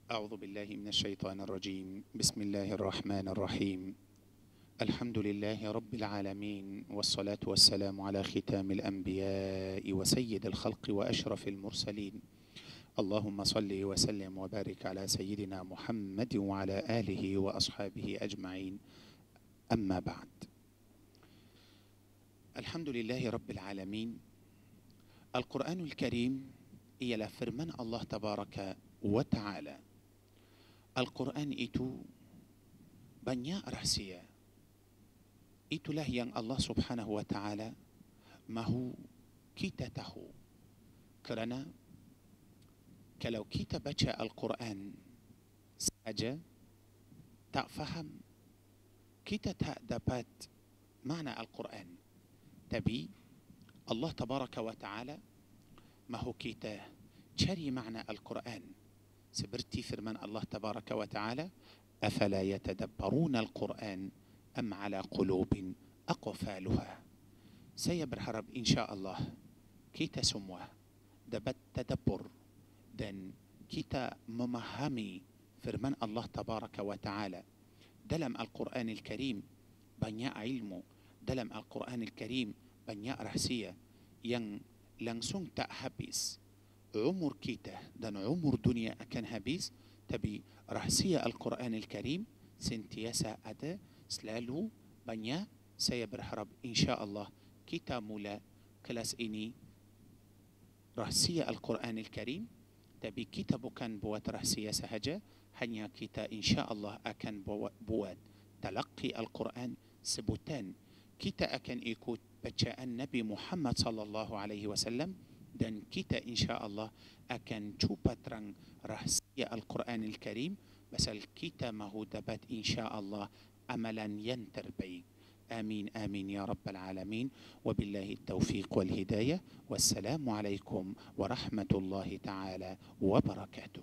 أعوذ بالله من الشيطان الرجيم. بسم الله الرحمن الرحيم. الحمد لله رب العالمين، والصلاة والسلام على ختام الأنبياء وسيد الخلق وأشرف المرسلين. اللهم صل وسلم وبارك على سيدنا محمد وعلى آله وأصحابه أجمعين. أما بعد، الحمد لله رب العالمين. القرآن الكريم ialah firman Allah Tabaraka wa Ta'ala. Al-Quran itu banyak rahsia. Itulah yang Allah Subhanahu wa Ta'ala mahu kita tahu. Kerana kalau kita baca Al-Quran saja tak faham, kita tak dapat makna Al-Quran. Tapi Allah Tabaraka wa Ta'ala mahu kita cari makna Al-Quran. Seperti firman Allah Tabaraka wa Ta'ala, أفلا يتدبرون القرآن أم على قلوب أقفالها. Saya berharap insya-Allah kita semua dapat tadabbur dan kita memahami firman Allah Tabaraka wa Ta'ala. Dalam Al-Quran Al-Karim banyak ilmu, dalam Al-Quran Al-Karim banyak rahsia yang langsung tak habis. Umur kita dan umur dunia akan habis, tapi rahsia Al-Quran Al-Karim sentiasa ada, selalu banyak. Saya berharap insya-Allah kita mula kelas ini rahsia Al-Quran Al-Karim, tapi kita bukan buat rahsia sahaja, hanya kita insya-Allah akan buat talaqi Al-Quran sebutan. Kita akan ikut bacaan Nabi Muhammad sallallahu alaihi wasallam dan kita insya-Allah akan cuba terang rahsia Al-Quran Al-Karim, pasal kita mahu dapat insya-Allah amalan yang terbaik. آمين آمين يا رب العالمين. وبالله التوفيق والهداية، والسلام عليكم ورحمة الله تعالى وبركاته.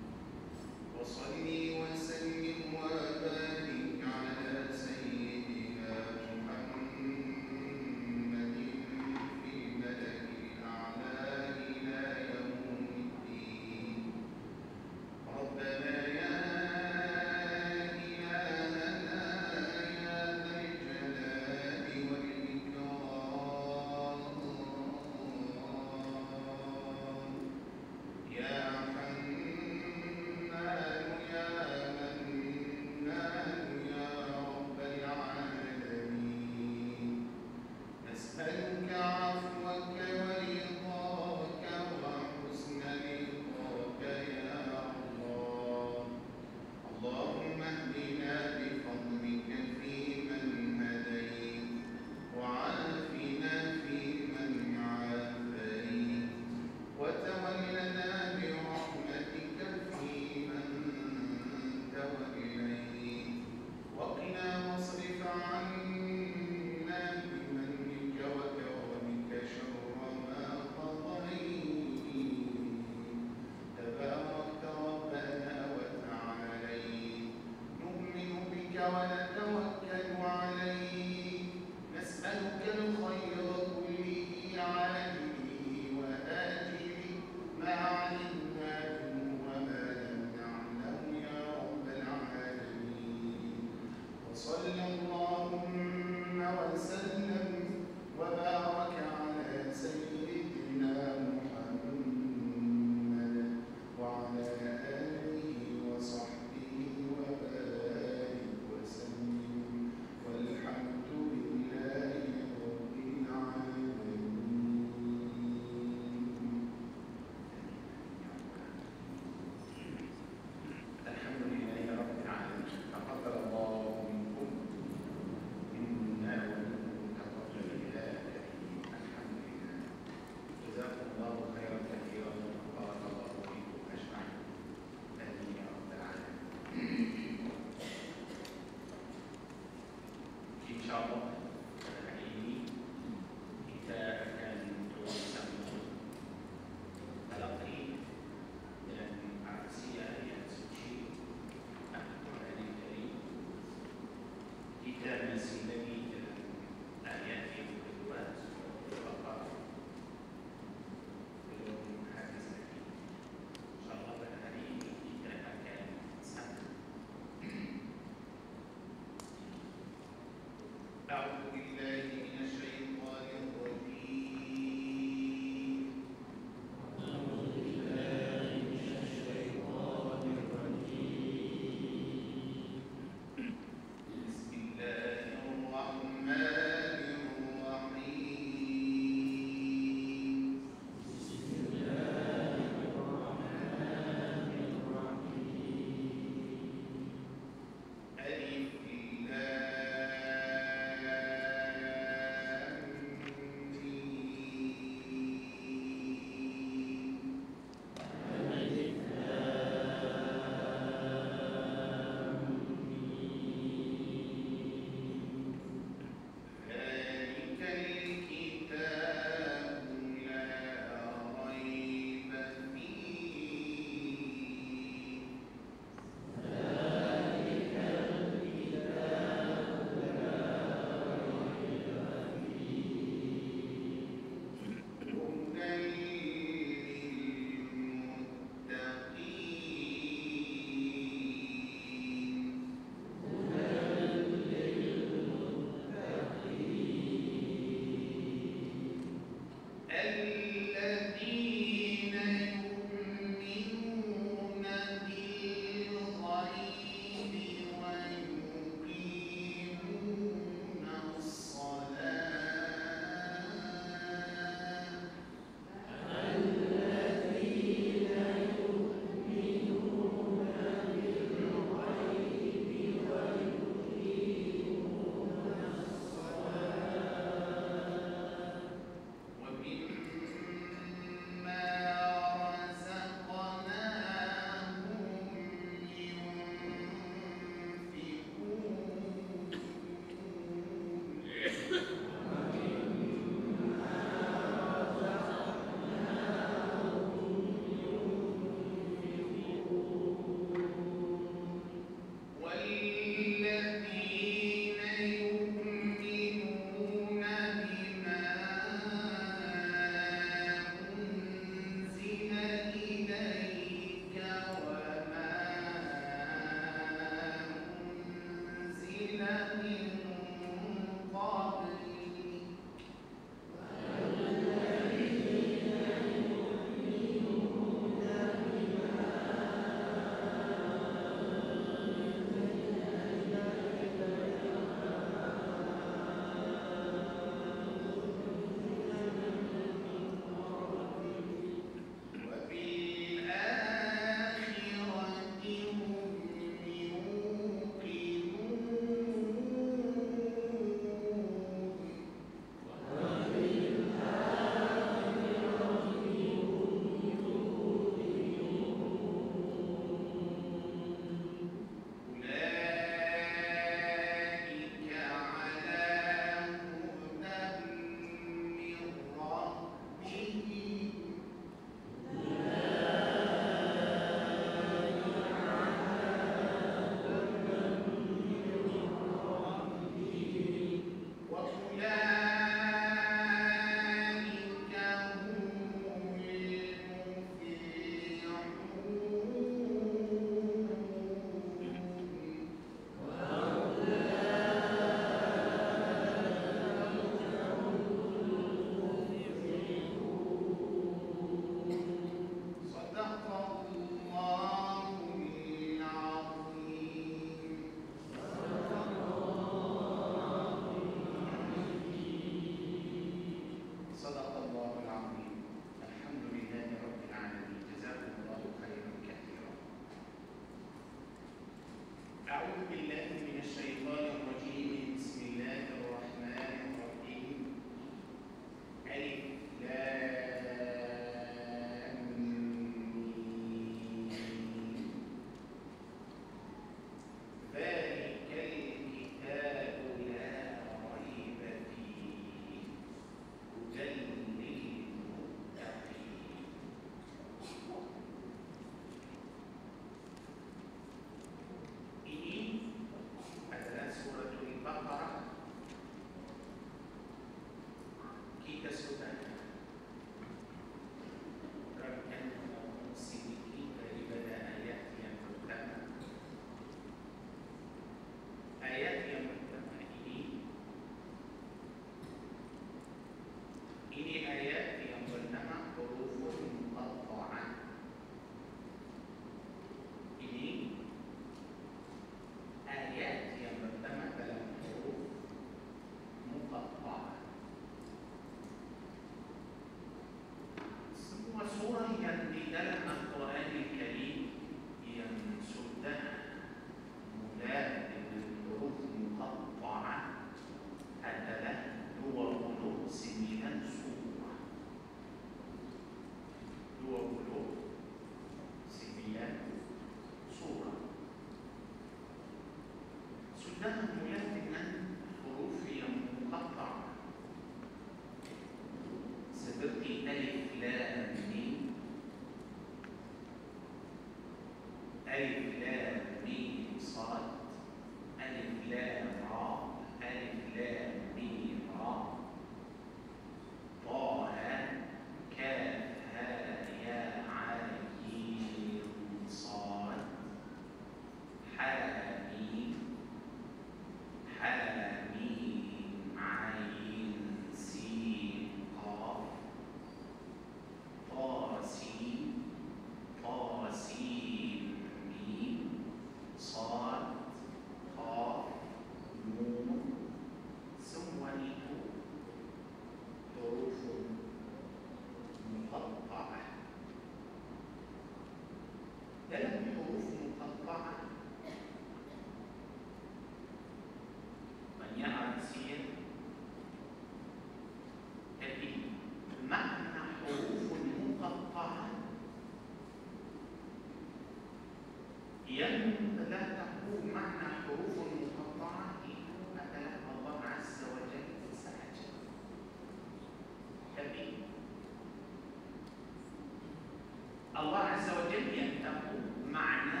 الله عز وجل ينتقل معنى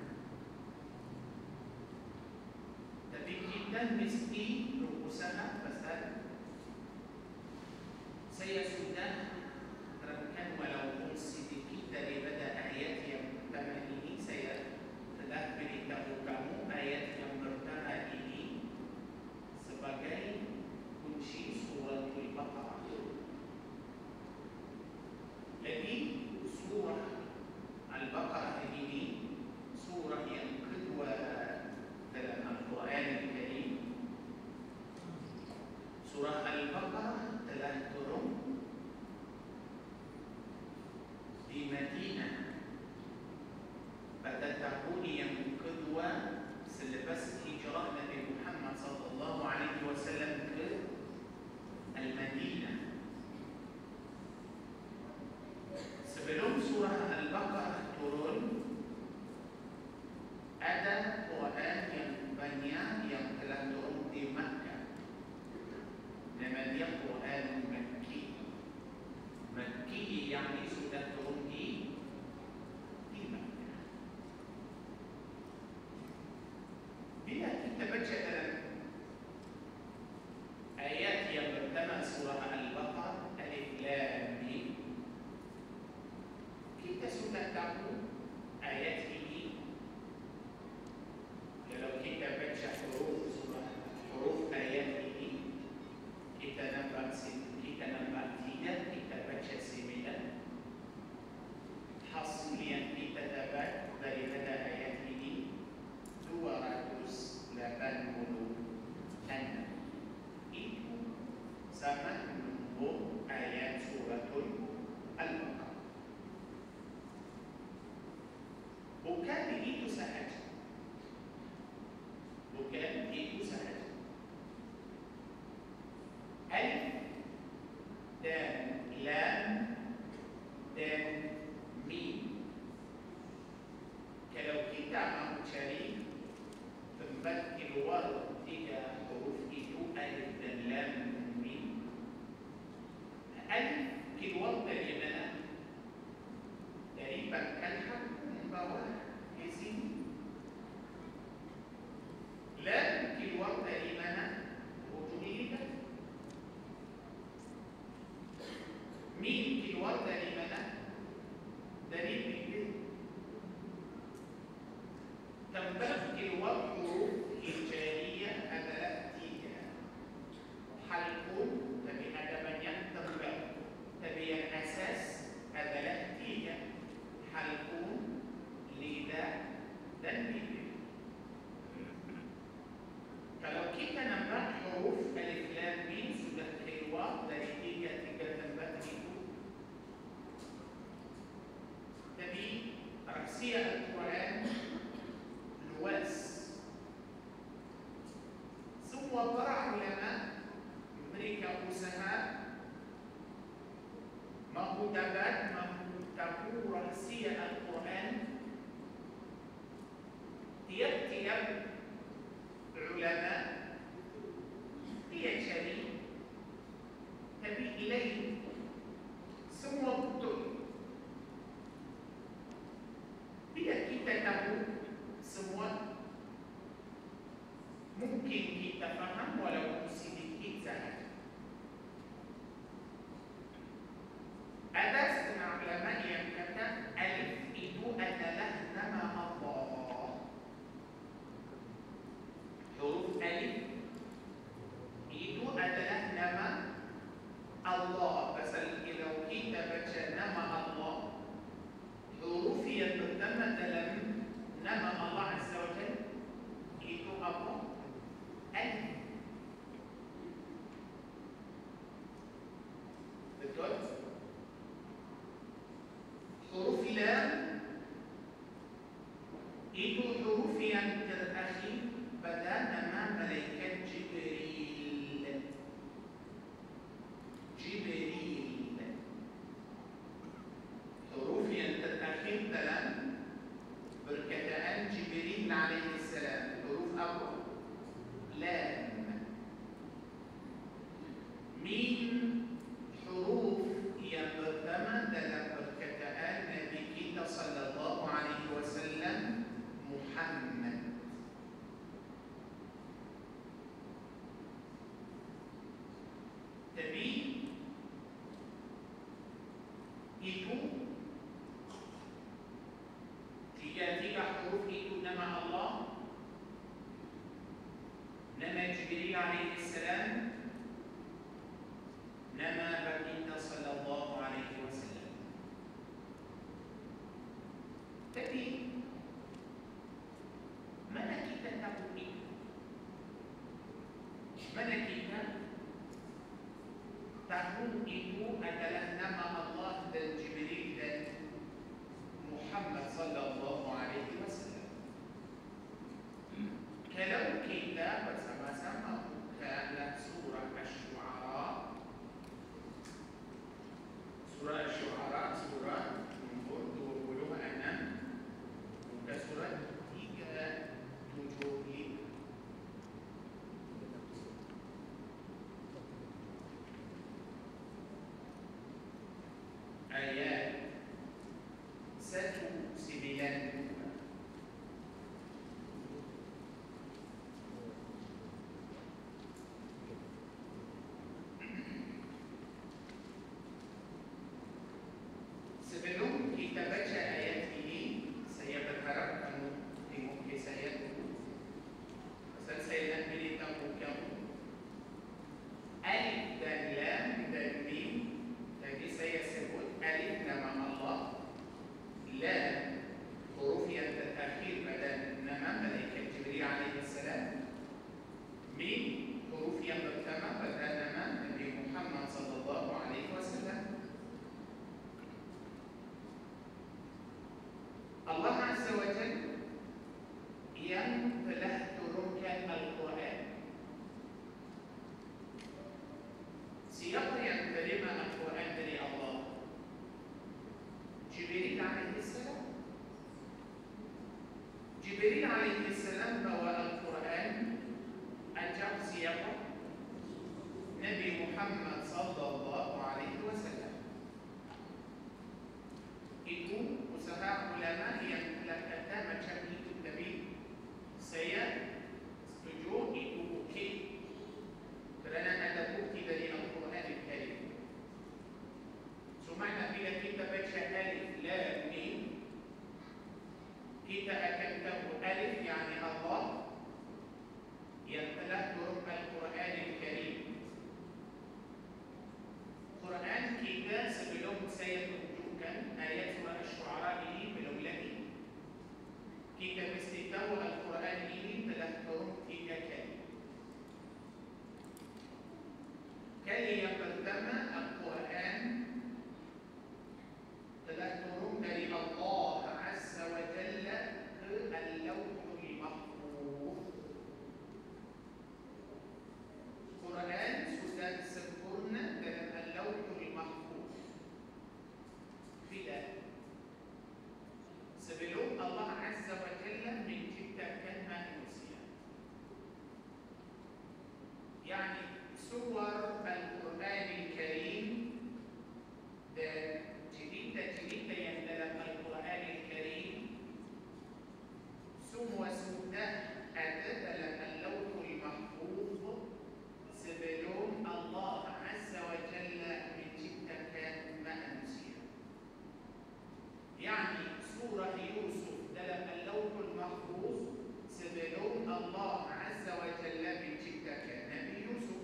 tapi kita mesti berusaha pasal saya sudah terangkan walaupun sedikit daripada ayat yang pertama ini saya telah beritahu kamu ayat yang pertama ini ada Quran yang banyak yang telah turun di Makkah. Nama dia Quran Makki. Makki yang sudah turun di Makkah. Bila kita baca dalam ayat yang pertama surah Al-Baqarah Alif Lam Mim, kita sudah tahu ayat ini. Kalau kita baca huruf ayat ini, kita nampak tidak, kita baca 9. Hasil yang kita dapat daripada ayat ini 286. Itu sama nombor ayat suratul Al-Baqarah. Bukan itu sahaja. Alif dan lam dan mim. Kalau kita mau cari tempat keluar 3 huruf itu, alif dan lam dan mim. Alif keluar dari mana? Dari pangkal hakun bawah di sini. Lam keluar dari mana? Ujung lidah. Mim keluar dari mana? Dari bibir. Tempat keluar huruf hijaiyah adalah 3. Halqun, tapi ada banyak tempat. Tapi yang asas adalah 3. Halqun, lidah, dan bibir. Kalau kita nampak huruf alif lam mim sudah keluar dari 3 tempat itu. Jadi rahsia Al-Quran luas. Semua para ulama mereka usaha mahu tahu rahsia Al-Quran. Tiap-tiap ulama dia cari, tapi ilahi semua betul. Bila kita tahu semua, mungkin kita faham walaupun sedikit sahaja. Ada setengah ulama yang kata alif itu adalah nama Allah. Huruf alif itu adalah nama Allah. Pasal kalau kita baca nama Allah, huruf yang pertama dalam nama Allah Azza wa Jalla itu apa? Alif. Betul? Huruf lam itu huruf yang terakhir pada nama malaikat Jibril. Huruf yang terakhir dalam perkataan Jibril alaihi salam. Huruf apa? Lam. Mim huruf yang pertama dalam perkataan Nabi kita sallallahu alaihi wasallam, Muhammad. Tapi itu tiga huruf itu nama Allah, nama Jibril alaihi salam, nama baginda sallallahu alaihi wasallam. Tapi mana kita tahu itu? Mana kita tahu itu adalah nama Allah dan Jibril dan Muhammad sallallahu alaihi wasallam? Kalau kita bersama-sama buka surah Asy-Syu'ara, surah nombor 26, buka surah 3 Jibril alaihi salam bawa Al-Quran ajak siapa? Nabi Muhammad sallallahu alaihi wasallam. Itu usaha ulama yang telah kata macam itu Nabi. Saya setuju itu bukti kerana ada bukti dari Al-Quran Al-Karim. Cuma bila kita baca alif lam mim, kita akan tahu alif yani Allah yang telah turun Al-Quran Al-Karim. Quran kita sebelum saya tunjukkan ayat surah Asy-Syu'ara ini belum lagi. Kita mesti tahu Al-Quran ini telah turun 3 kali. Kali yang pertama Al-Quran telah turun dari Allah Azza wa Jalla ke Al-Lawhul Mahfuz. Quran sudah sempurna dalam Al-Lawhul Mahfuz. Tidak. Sebelum Allah Azza wa Jalla menciptakan manusia. Yani surah Al-Quran Al-Karim dan cerita-cerita yang dalam Al-Quran Al-Karim semua sudah ada dalam Al-Lawhul Mahfuz sebelum Allah Azza wa Jalla menciptakan manusia. Yani surah Yusuf dalam Al-Lawhul Mahfuz sebelum Allah Azza wa Jalla menciptakan Nabi Yusuf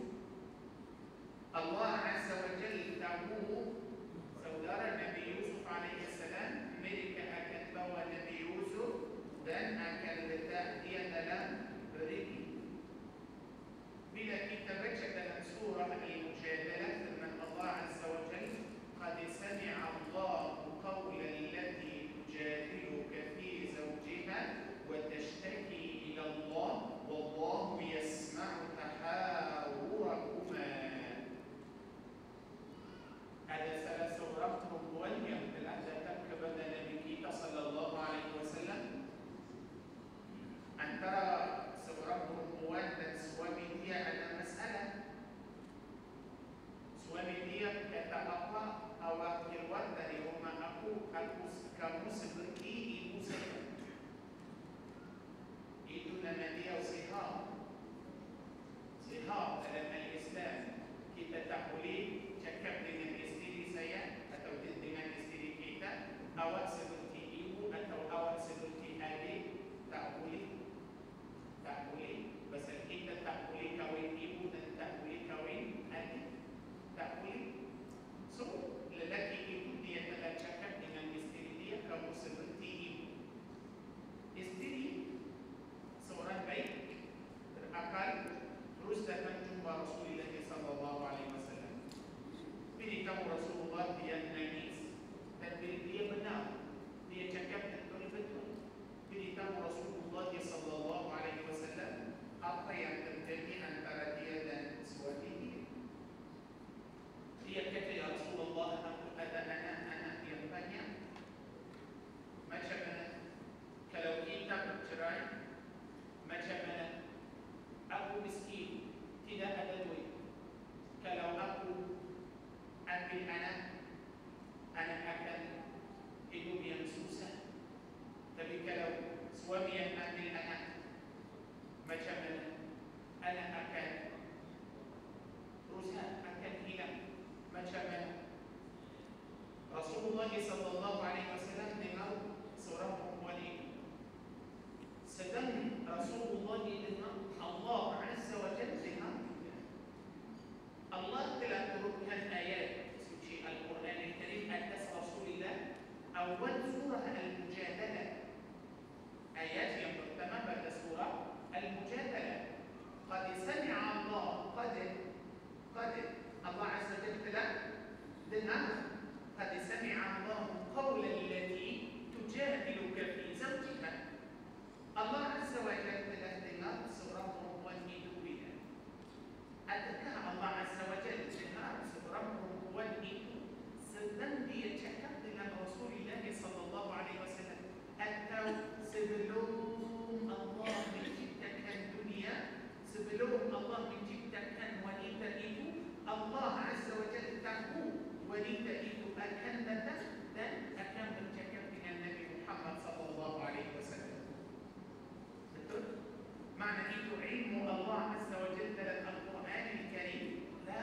ma'na itu ilmu Allah Azza wa Jalla dalam Al-Quran Al-Karim? La.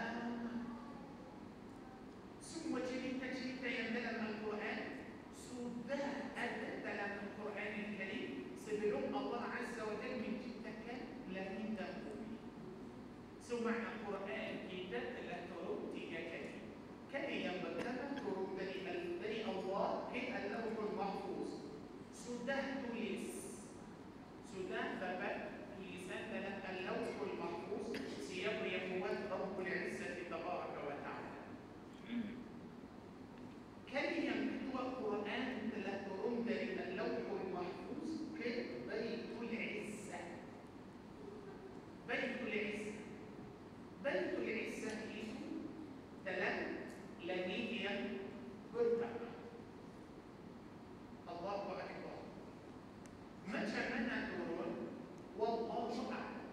Semua cerita-cerita yang dalam Al-Quran sudah ada dalam Al-Quran Al-Karim sebelum Allah Azza wa Jalla menciptakan langit dan bumi. Semua Al-Quran kita telah turun 3 kali. Kali yang pertama turun dari Allah ke Al-Lawhul Mahfuz. Sudah tulis, sudah dapat tulisan dalam Al-Lawhul Mahfuz siapa yang buat Rabbul Izzati Tabaraka wa Ta'ala. Kali yang kedua Quran telah turun dari Al-Lawhul Mahfuz ke Baitul Izzah. Baitul Izzah. Baitul Izzah itu dalam langit yang pertama. Allahu Akbar. Macam mana turun? Wallahu a'lam.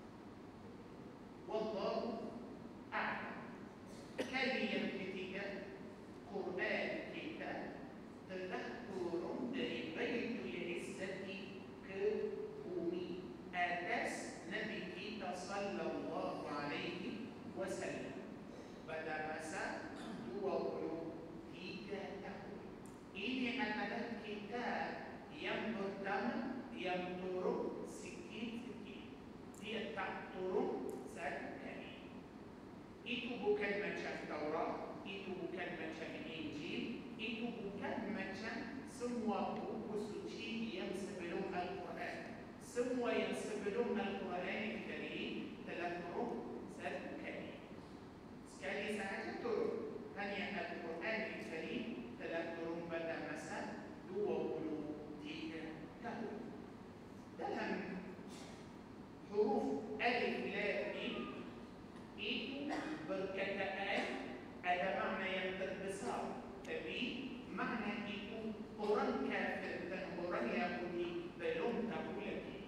Wallahu a'lam. Kali yang ketiga Quran kita telah turun dari Baitul Izzati ke bumi atas Nabi kita sallallahu alaihi wasallam pada masa 23 tahun. Ini adalah kitab yang pertama yang turun sikit-sikit. Dia tak turun satu kali. Itu bukan macam Taurat, itu bukan macam Injil, itu bukan macam semua buku suci yang sebelum Al-Quran. Semua yang sebelum Al-Quran Al-Karim telah turun satu kali. Sekali sahaja turun. Hanya Al-Quran Al-Karim telah turun pada masa 23 tahun. Dalam huruf Alif Lam Mim itu berkataan ada makna yang terbesar, tapi makna itu orang kafir dan orang Yahudi belum tahu lagi.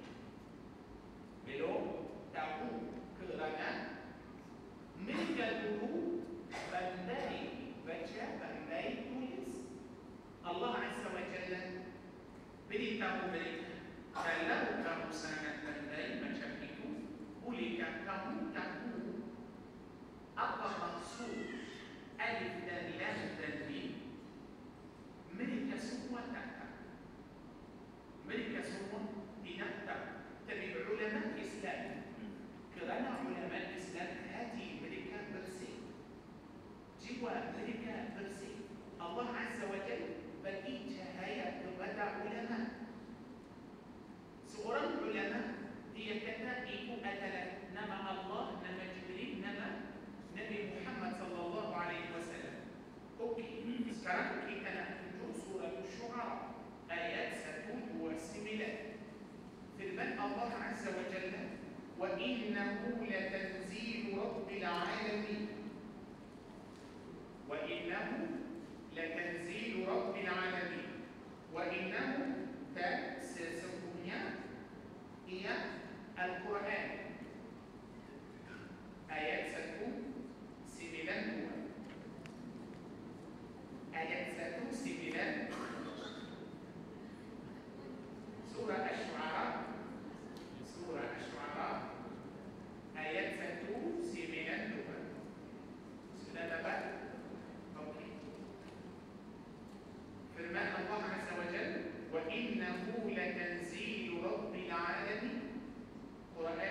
Belum tahu kerana mereka dulu pandai baca, pandai tulis. Allah Azza wa Jalla beritahu mereka, kalau kamu sangat pandai macam itu, bolehkah kamu tahu apa maksud alif dan lam dan mim? Mereka semua tak tahu. Mereka semua tidak tahu. Tapi ulama Islam, kerana ulama Islam hati mereka bersih, jiwa mereka bersih, Allah Azza wa Jalla bagi cahaya kepada ulama. Seorang ulama dia kata itu adalah nama Allah, nama Jibril, nama Nabi Muhammad sallallahu alaihi wasallam. Okey, sekarang kita nak tunjuk surah Asy-Syu'ara ayat 129. Firman Allah Azza wa Jalla, wa innahu latanzilu rabbil alamin. Wa innahu latanzilu rabbil alamin. Wa innahu dan sesungguhnya ia Al-Quran ayat 192. Ayat 192 surah Asy-Syu'ara, surah Asy-Syu'ara ayat 192. Sudah dapat? Okey. Firman Allah Azza wa Jalla, wa innahu latanzilu rabbil alamin. Quran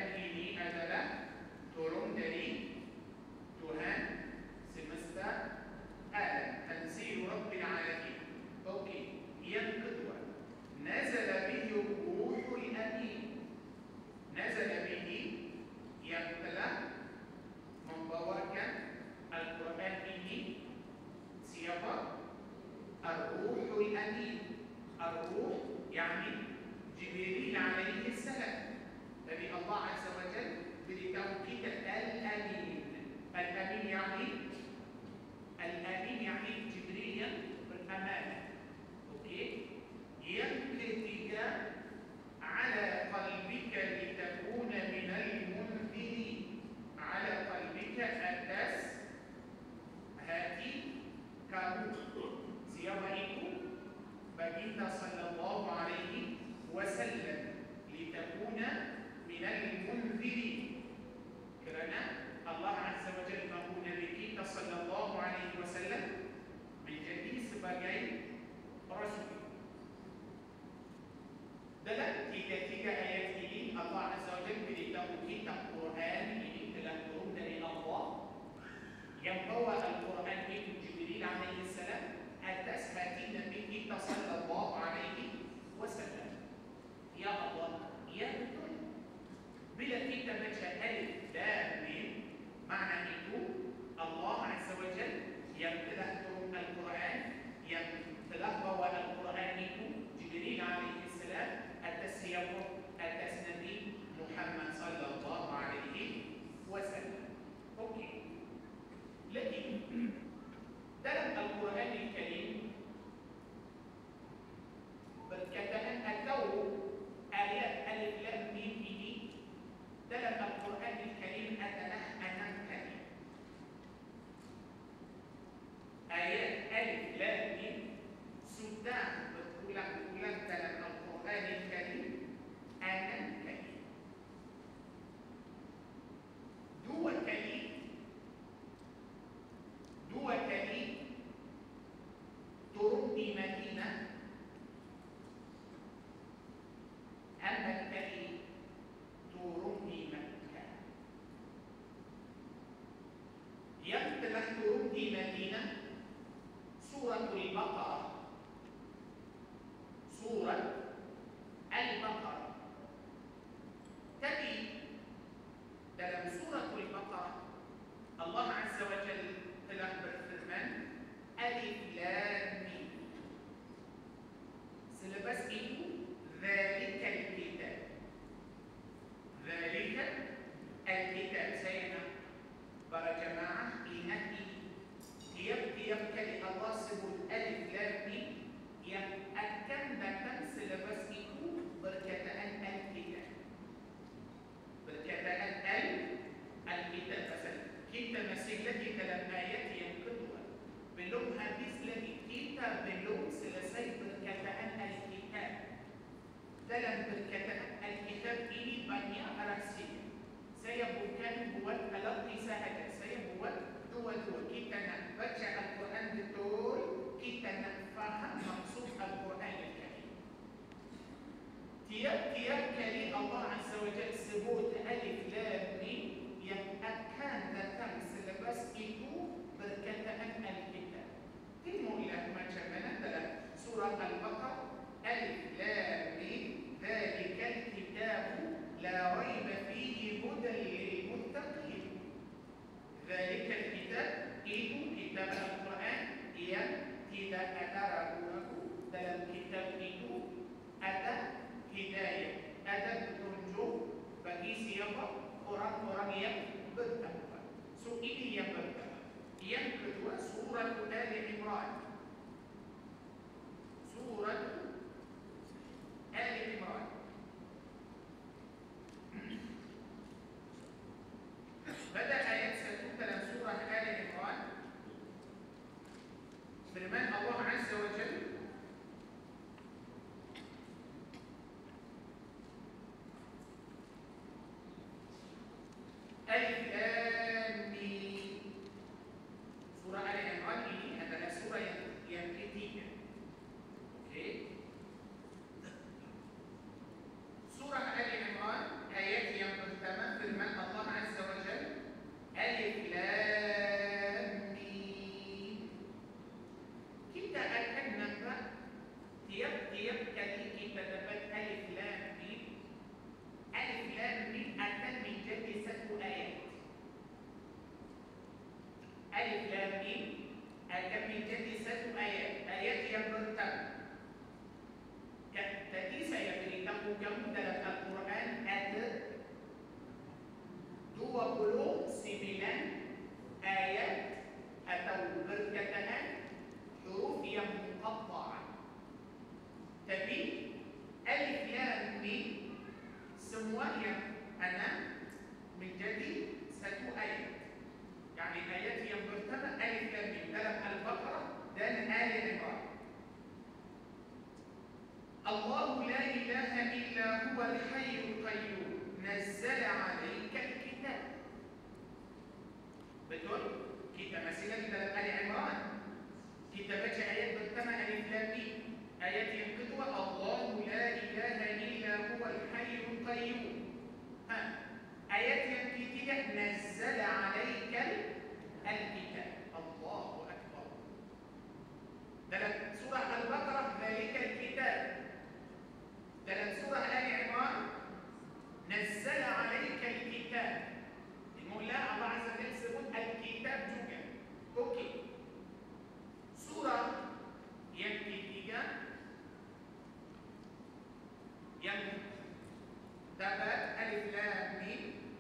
Bila kita baca alif lam mim, makna itu Allah Azza wa Jalla yang telah turun Al-Quran, yang telah bawa Al-Quran itu Jibril alaihi salam atas siapa? Atas Nabi Muhammad sallallahu alaihi wasallam. Okey. Lagi dalam Al-Quran Al-Karim berkataan atau ayat alif lam mim ini dalam Al-Quran Al-Karim adalah 6 kali. Ayat alif lam mim sudah berulang-ulang dalam Al-Quran Al-Karim 6 kali. 2 kali turun di Madinah, 4 kali turun di Makkah. Yang telah turun di Madinah Suratul Baqarah, Surat Al-Baqarah. Tapi dalam Suratul Baqarah Allah Azza wa Jalla telah berfirman Alif Lam Mim. Selepas itu Zalikal Kitab. Zalikal Al-Kitab. Saya nak para jemaah ingat ini. Tiap-tiap kali Allah sebut Alif Lam Mim, yang akan datang selepas itu berkataan Al-Kitab. Berkataan Al-Kitab. Pasal kita masih lagi dalam ayat yang kedua, belum habis lagi, kita belum selesai berkataan Al-Kitab. Dalam berkataan Al-Kitab ini banyak rahsia. Saya bukan buat alat sahaja, saya buat dua-dua. Kita nak baca Al-Quran betul, kita nak faham maksud Al-Quran Al-Karim. Tiap-tiap kali Allah Azza wa Jalla sebut Alif Lam Mim, yang akan datang selepas itu berkataan Al-Kitab. Tengoklah macam mana dalam surah Al-Baqarah, Alif Lam Mim, Zalikal Kitabu la raiba fihi hudan lil muttaqin. Zalikal Kitab itu kitab Al-Quran yang tidak ada ragu-ragu. Dalam kitab itu ada hidayah, ada petunjuk bagi siapa? Orang-orang yang bertakwa. So ini yang pertama. Yang kedua, surah Ali Imran. Surah Ali Imran. Pada ayat 1 dalam surah Ali Imran, firman Allah Azza wa Jalla, Alif Lam Mim. Surah Ali Imran ini adalah surah yang ketiga. Okey. Surah Ali Imran ayat yang pertama, firman Allah Azza wa Jalla, Alif Lam Mim. Kita akan nampak tiap-tiap kali kita dapat Alif Lam Mim, Alif Lam Mim akan menjadi satu ayat. Alif Lam Mim akan menjadi satu ayat. Ayat yang pertama. Tadi saya beritahu kamu dalam Al-Quran ada 29 ayat atau berkataan huruf yang muqatta'ah. Tapi Alif Lam Mim semua yang ana menjadi satu ayat. Yani ayat yang pertama Alif Lam Mim dalam Al-Baqarah dan Ali Imran. Allah la ilaha illa huwa al-hayyul qayyum nazzala 'alaika al-kitab. Betul? Kita masih lagi dalam Ali Imran. Kita baca ayat pertama Alif Lam Mim. Ayat yang kedua Allah la ilaha illa huwa al-hayyul qayyum. Ayat yang ketiga nazzala 'alaika al-kitab. Allahu akbar. Dalam surah Al-Baqarah Zalikal Kitab. Dalam surah Ali Imran nazzala 'alaika تبت ألف لام ميم.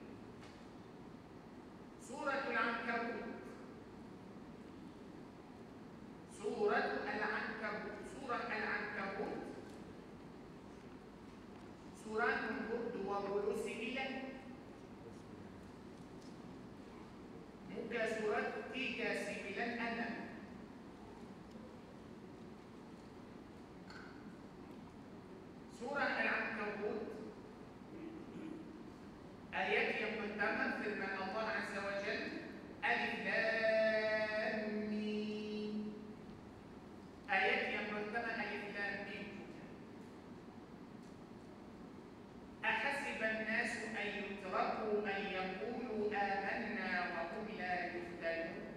سورة العنكبوت. سورة العنكبوت. سورة العنكبوت سورة برد وبلو سبيلا muka surat 396. Surah Al-Ankabut ayat yang pertama firman Allah Azza wa Jalla Alif Lam Mim. Ayat yang pertama Alif Lam Mim. أحسب الناس أن يتركوا أن يقولوا آمنا وهم لا يفتنون.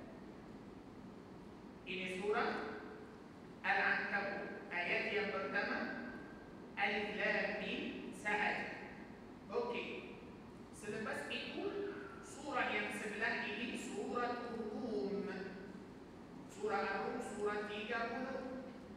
Ini surah Al-Ankabut ayat yang pertama Alif Lam Mim sahaja. Okey. Selepas itu surah yang sebelah ini surah Rum. Surah Rum surah 30.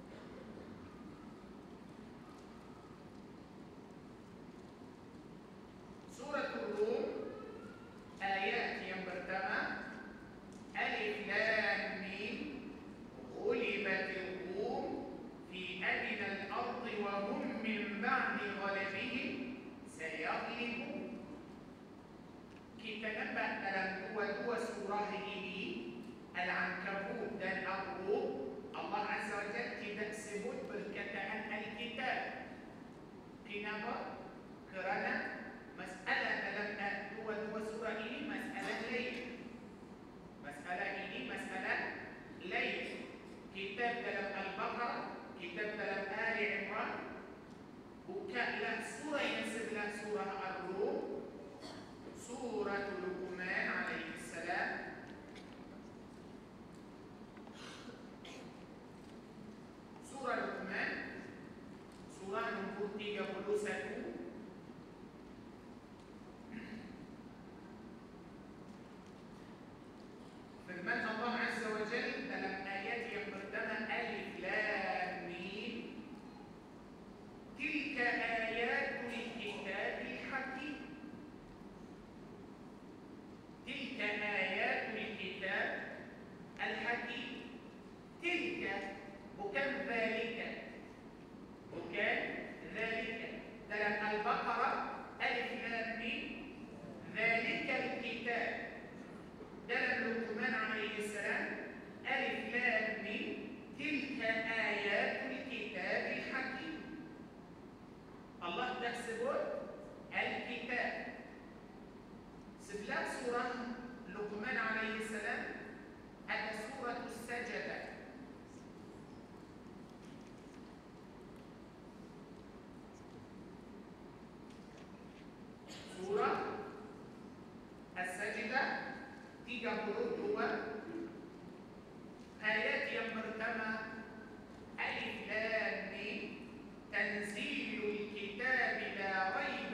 Surah Rum ayat yang pertama Alif Lam Mim ghulibatil Rum fi adna al-ardi wa hum min ba'di ghalabihim sayaghlibun. Kita nampak dalam dua-dua surah ini Al-Ankabut dan Ar-Rum Allah Azza wa Jalla tidak sebut perkataan Al-Kitab. Kenapa? Kerana masalah dalam dua-dua surah ini masalah lain. Masalah ini masalah lain. Kitab dalam Al-Baqarah, kitab dalam Ali Imran, bukanlah surah yang sebelah surah Ar-Rum, surah Luqman alaihi salam. Surah Luqman, surah nombor 31. Firman Allah Azza wa Jalla dalam ayat yang pertama Alif Lam Mim. Tilka ayatul kitabil hakim. Tilka ayatul kitab al-hakim. Tilka bukan zalika. Bukan zalika. Dalam Al-Baqarah Alif Lam Mim zalika al-kitab. Dalam Luqman alaihi salam Alif Lam Mim tilka ayatul kitabil hakim. Allah dah sebut Al-Kitab. Sebelah surah Luqman alaihi salam ada surah As-Sajdah. Surah As-Sajdah 32 ayat yang pertama Alif Lam Mim tanzilul kitab la raiba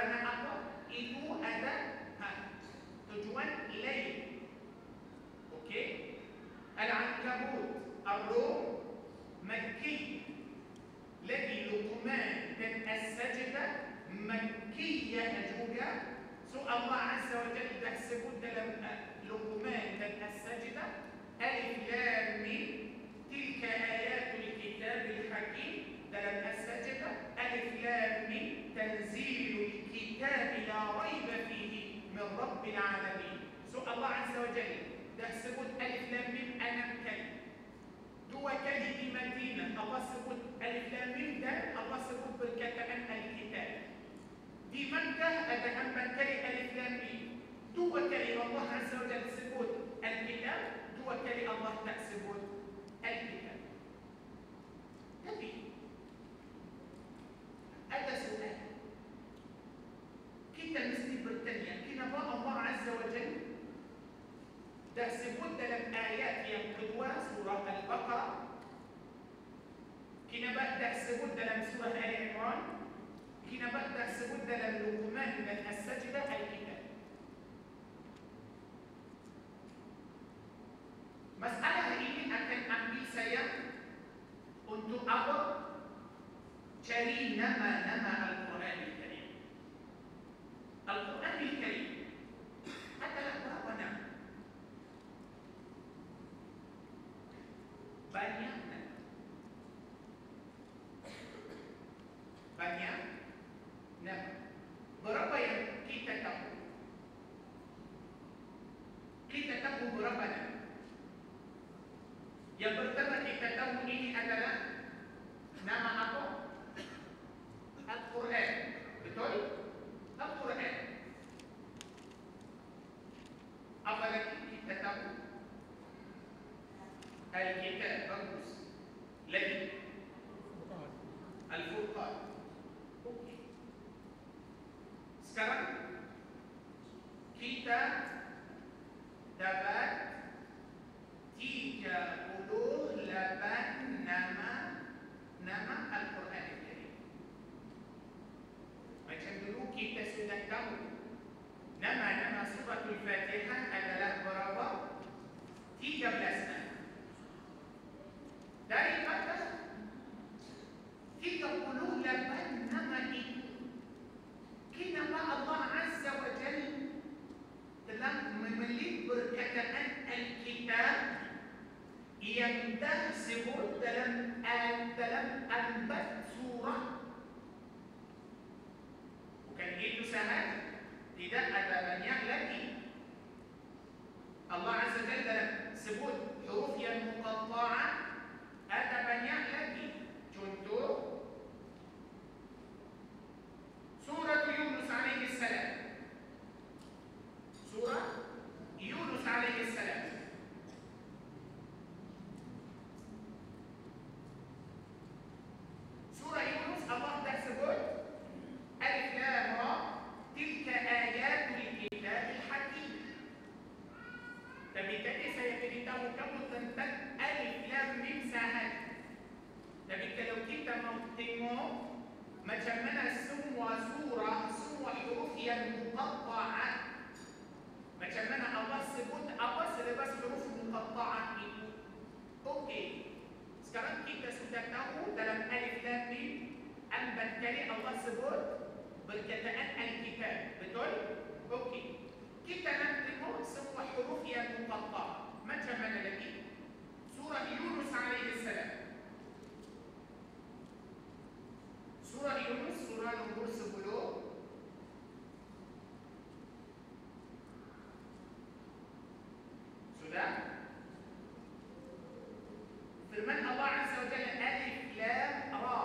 Kerana apa? Itu ada tujuan ilaih. Okey. Al-Ankabut, Ar-Rum, Makki. Lagi Luqman dan As-Sajdah Makkiyah juga. So Allah Azza wa Jalla dah sebut dalam Luqman dan As-Sajdah Alif Lam Mim tilka ayatul kitabil hakim. Dalam As-Sajdah Alif Lam Mim tanzilul kitab la raiba fihi min rabbil alamin. So Allah Azza wa Jalla dah sebut Alif Lam Mim 6 kali. 2 kali di Madinah Allah sebut Alif Lam Mim dan Allah sebut perkataan Al-Kitab. Di Makkah ada 4 kali Alif Lam Mim. 2 kali Allah Azza wa Jalla sebut Al-Kitab, 2 kali Allah tak sebut Al-Kitab. Tapi ada soal. Kita mesti bertanya, kenapa Allah Azza wa Jalla dah sebut dalam ayat yang kedua surah Al-Baqarah, kenapa dah sebut dalam surah Al-Imran, kenapa dah sebut dalam Luqman dan As-Sajdah Al-Kitab? Masalah ini akan ambil saya untuk apa? Cari nama-nama Al-Quran Al-Karim. Al-Quran Al-Karim adalah berapa nama? Banyak nama. Banyak nama. Berapa yang kita tahu? Kita tahu berapa nama? Yang pertama kita tahu ini adalah nama apa? Al-Quran. Betul? Al-Quran. Apa lagi kita tahu? Al-Kitab. Bagus. Lagi Al-Furqan. Okey. Sekarang kita dapat 38 nama Al-Quran Al-Karim. Macam dulu kita sudah tahu nama-nama suratul Fatihah adalah berapa? 13 nama. Daripada 38 nama itu, kenapa Allah Azza wa Jalla telah memilih perkataan Al-Kitab yang dah disebut dalam 4 surah? Bukan itu sahaja, tidak ada banyak lagi. Allah Azza wa Jalla sebut huruf yang muqatta'ah, ada banyak lagi. Contoh surah Yunus alaihi salam. Surah Yunus alaihi salam. Surah Yunus Allah dah sebut Alif Lam Ra tilka ayatul kitabil hakim. Tapi tadi saya beritahu kamu tentang Alif Lam Mim sahaja. Tapi kalau kita mau tengok macam mana semua surah, semua huruf yang muqatta'ah, macam mana Allah sebut apa selepas huruf muqatta'ah itu. Okey. Sekarang kita sudah tahu dalam Alif Lam Mim 4 kali Allah sebut perkataan Al-Kitab. Betul? Okey. Kita nak tengok semua huruf yang muqatta'ah. Macam mana lagi? Surah Yunus alaihi salam. Surah Yunus, surah nombor 10. Sudah? Firman Allah Azza wa Jalla Alif Lam Ra.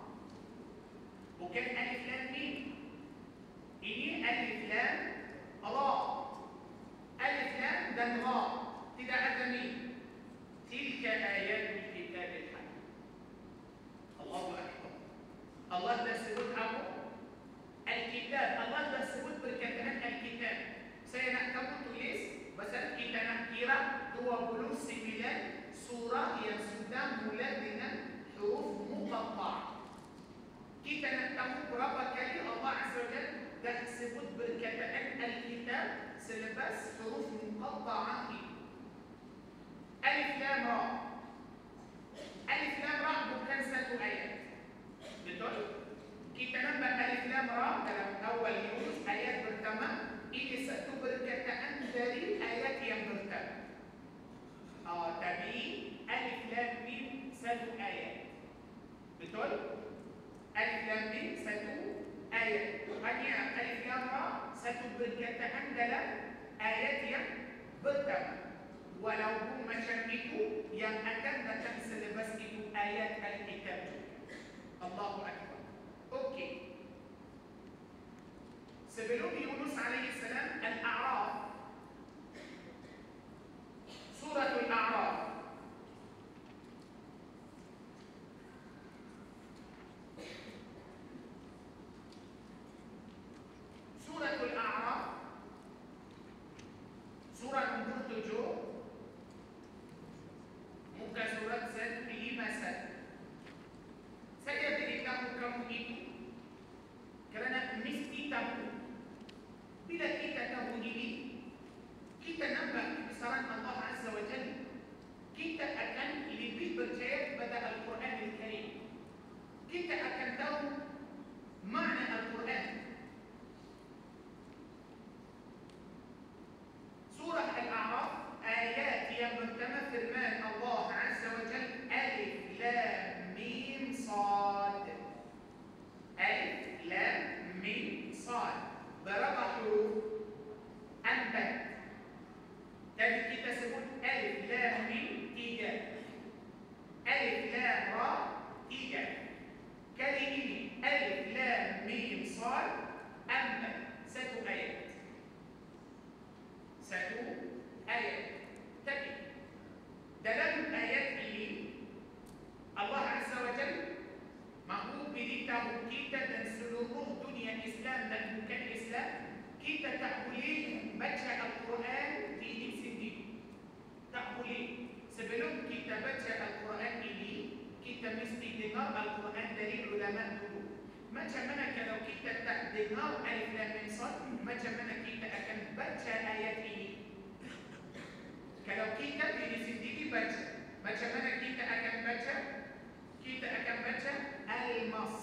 Bukan Alif Lam Mim. Ini Alif Lam Ra. Alif Lam dan Ra. Tidak ada Mim. Tilka ayatul kitabil hakim. Allahu Akbar. Allah dah sebut apa? Al-Kitab. Allah dah sebut perkataan Al-Kitab. Saya nak kamu tulis, pasal kita nak kira 29 surah yang sudah mula dengan huruf muqatta'ah. Kita nak tahu berapa kali Allah Azza wa Jalla dah sebut berkataan Alkitab selepas huruf muqatta'ah itu. Alif Lam Ra. Alif Lam Ra bukan satu ayat. Betul? Kita nampak Alif Lam Ra dalam awal Yunus ayat pertama, ini satu perkataan dari ayat yang pertama. Tapi Alif Lam Mim satu ayat. Betul? Alif Lam Mim satu ayat. Hanya Alif Lam Ra satu perkataan dalam ayat yang pertama. Walaupun macam itu, yang akan datang selepas itu ayat Alkitab juga. Allahu Akbar. Okey. Sebelum Yunus alaihissalam, Al-A'raf. Suratul A'raf. Suratul A'raf. Surah nombor 7. Muka surat 151. Saya beritahu kamu itu kerana mesti tahu. Bila kita tahu ini, kita nampak kebesaran Allah Azza wa Jalla. Kita akan lebih percaya kepada Al-Quran Al-Karim. Kita akan tahu makna Al-Quran. Surah Al-A'raf ayat yang pertama firman Allah Azza wa Jalla, Alif Lam Mim Sad. Alif Lam Mim Sad. Berapa huruf? 4. Tadi kita sebut Alif Lam Mim 3. Alif Lam Ra 3. Kali ini Alif Lam Mim Sad 4. Satu ayat. Satu ayat. Tapi dalam ayat ini Allah Azza wa Jalla mahu beritahu kita dan seluruh dunia Islam dan bukan Islam, kita tak boleh baca Al-Quran diri sendiri. Tak boleh. Sebelum kita baca Al-Quran ini, kita mesti dengar Al-Quran dari ulama dulu. Macam mana kalau kita tak dengar Alif Lam Mim Sad, macam mana kita akan baca ayat ini? Kalau kita diri sendiri baca, macam mana kita akan baca? Kita akan baca Al-Mas.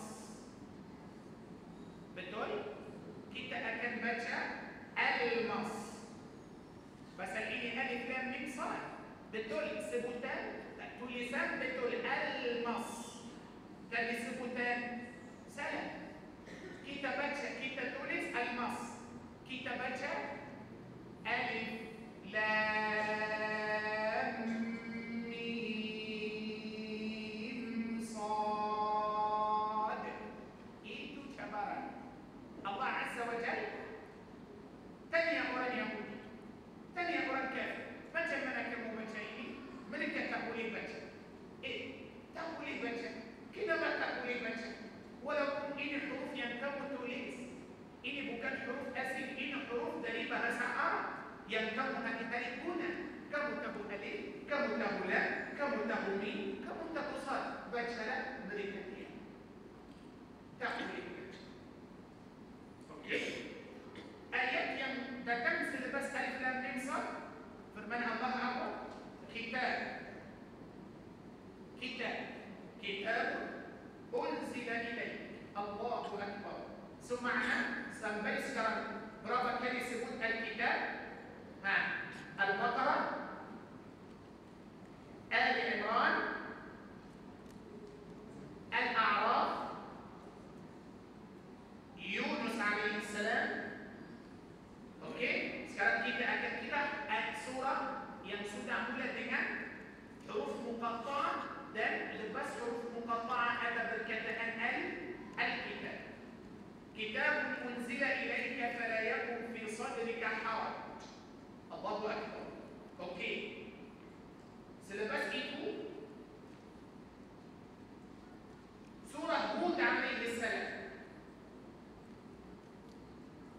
Betul? Kita akan baca Al-Mas. Pasal ini Alif Lam Mim Sad. Betul sebutan, tulisan betul Al-Mas. Tapi sebutan salah. Kita baca, kita tulis Al-Mas. Kita baca Alif Lam Mim Sad. Itu cabaran Allah Azza wa Jalla. Tanya orang Yahudi, tanya orang kafir, macam mana kamu baca ini? Mereka tak boleh baca. Tak boleh baca. Kenapa tak boleh baca? Walaupun ini huruf yang kamu tulis, ini bukan huruf asli, ini huruf dari bahasa Arab yang kamu hari-hari guna. Kamu tahu alif, kamu tahu lam, kamu tahu mim, kamu tahu sad. Bacalah, mereka diam. Tak boleh baca. Okey. Ayat yang datang selepas Alif Lam Mim Sad, firman Allah apa? Kitab. Unzila ilaik. Allahu Akbar. Semana sampai sekarang berapa kali sebut Al-Kitab? Al-Baqarah, Ali Imran, Al-A'raf, Yunus alaihissalam. Okey, sekarang kita akan kira surah yang sudah mula dengan huruf muqatta'ah dan lepas huruf muqatta'ah ada perkataan Al-Kitab. Kitab unzila ilaika fala yakun fi sadrika haraj. Allahu Akbar. Okey. Selepas itu surah Hud alaihissalam.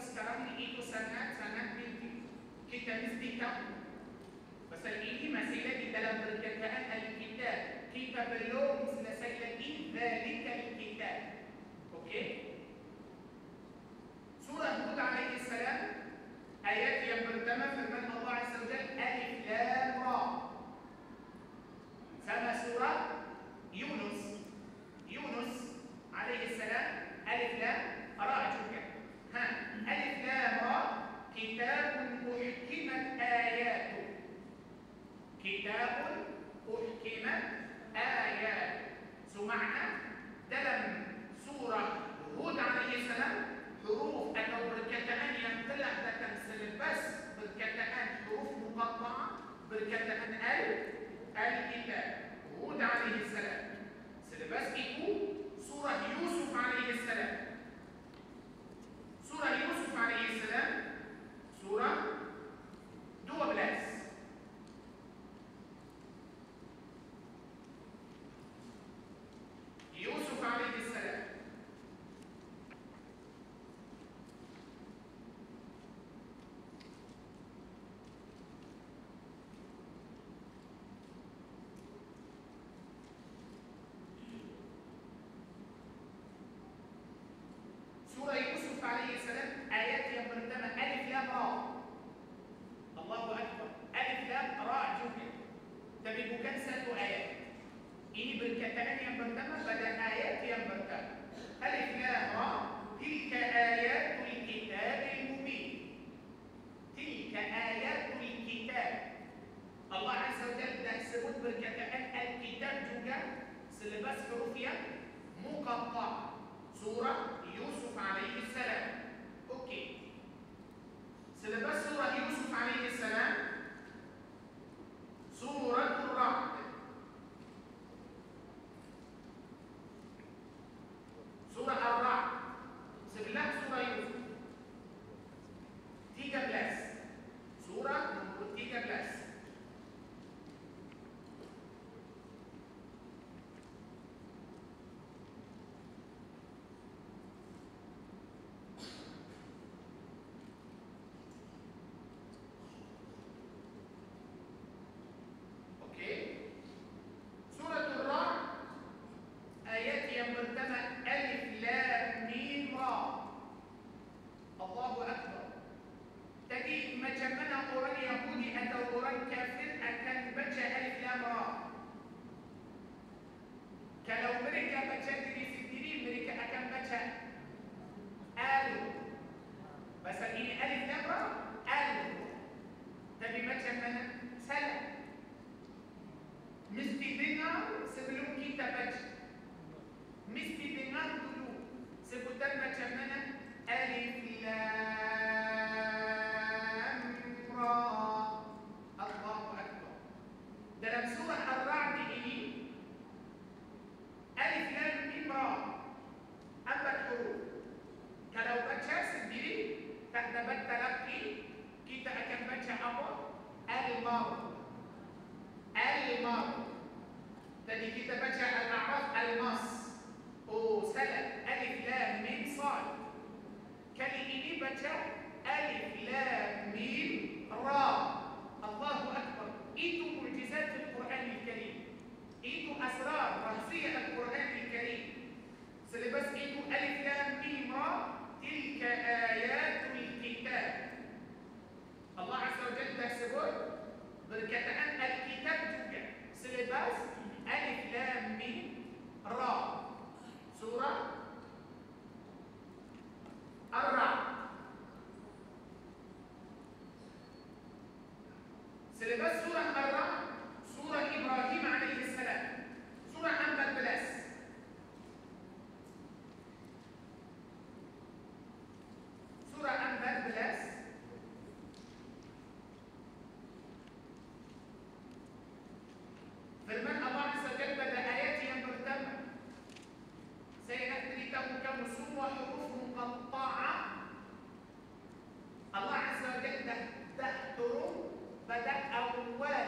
sekarang ni itu sangat-sangat penting. Kita mesti tahu. Pasal ini masih lagi dalam perkataan Alkitab. Kita belum selesai lagi dzalika Alkitab. Okey? Surah Hud alaihi salam ayat yang pertama firman Allah Azza wa Jalla Alif Lam Ra. Sama surah Yunus alaihi salam Alif Lam Ra juga. Alif Lam Ra kitabun uhkimat ayatuh. Kitabun uhkimat ayat. So makna dalam surah Hud alaihi salam huruf atau perkataan yang telah datang selepas perkataan huruf muqatta'ah perkataan al-kitab Hud alaihi salam. Selepas itu surah Yusuf alaihi salam. Surah Yusuf alaihi salam surah 12. Yusuf alaihi salam. Surah Yusuf alaihi salam ayat yang pertama Alif Lam Ra. Allahu Akbar. Alif Lam Ra juga. Tapi bukan satu ayat. Ini perkataan yang pertama pada ayat yang pertama. Alif Lam Ra tilka ayatul kitabil mubin. Tilka ayatul kitab. Allah Azza wa Jalla dah sebut perkataan al-kitab juga selepas huruf yang muqatta'ah. Surah Yusuf alaihi salam. Okey. Selepas surah Yusuf alaihi salam surah Ar-Ra'd. Surah Ar-Ra'd sebelah surah Yusuf 13. Surah nombor 13. Allah Azza wa Jalla dah turun pada awal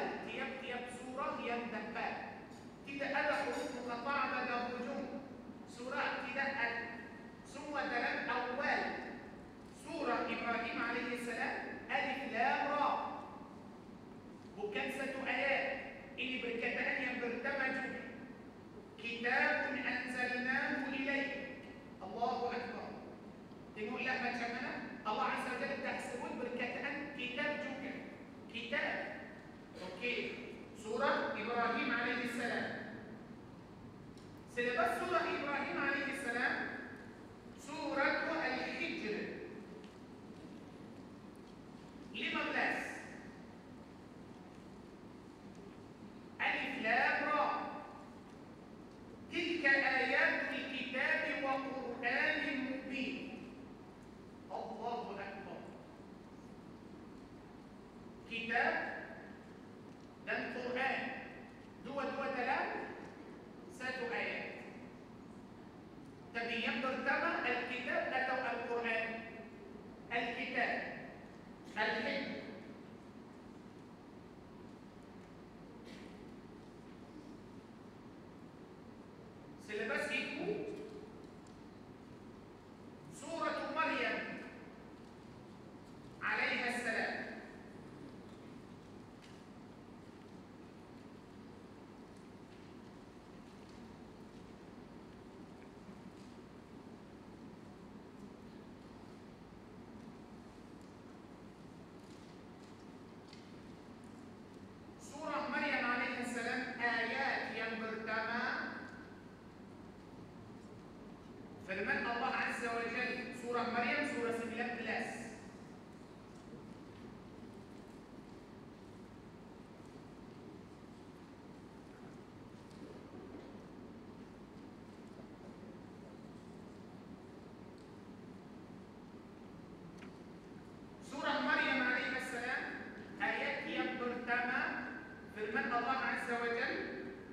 surah Maryam surah 19. Surah Maryam alaihissalam ayat yang pertama firman Allah Azza wa Jalla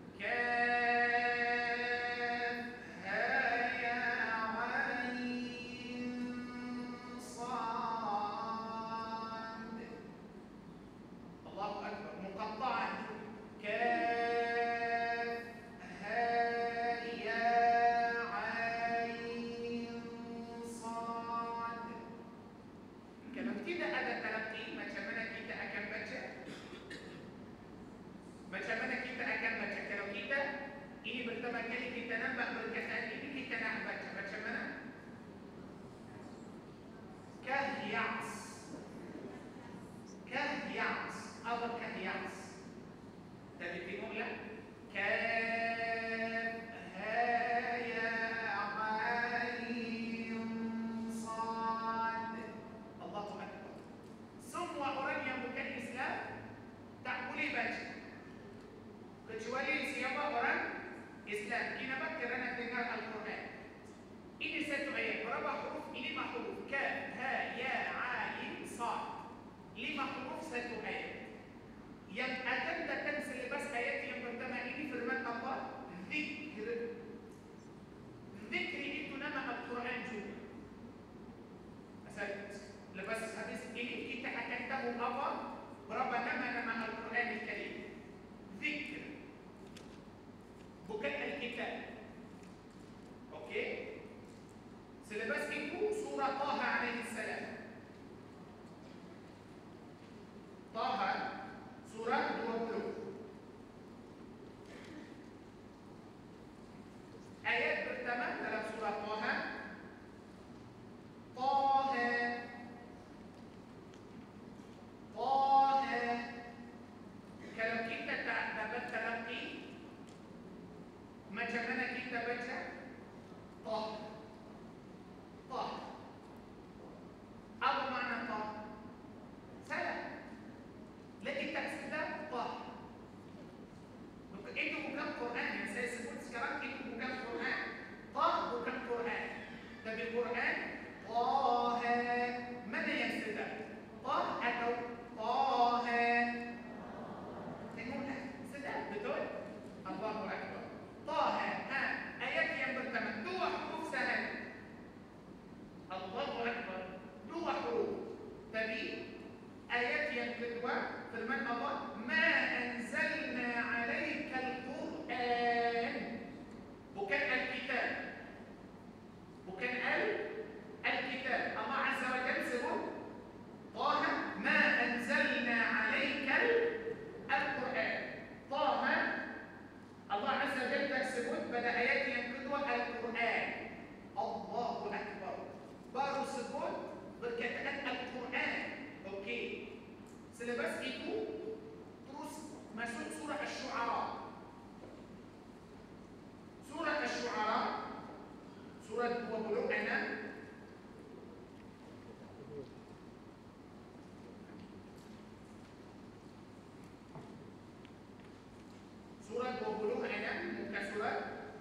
Surah 26 muka surat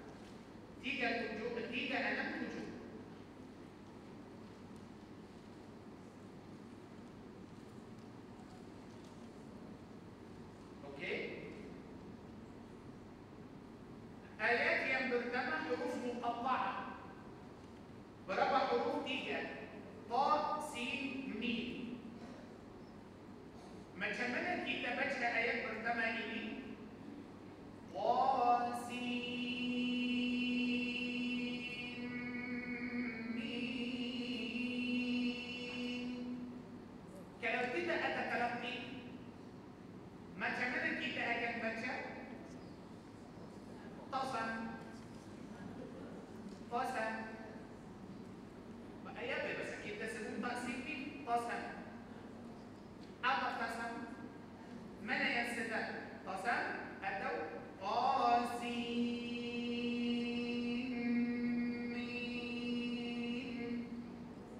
367. Okey. Ayat yang pertama huruf muqatta'ah. Berapa huruf? 3. Ta, sin, mim. Macam mana kita baca ayat pertama ini? Kalau tidak ada talaqi, macam mana kita akan baca? Tasam, tasam. Ayat bahasa kita sebut taksifin tasam. Apa tasam? Mana yang sedap? Tasam atau qasim?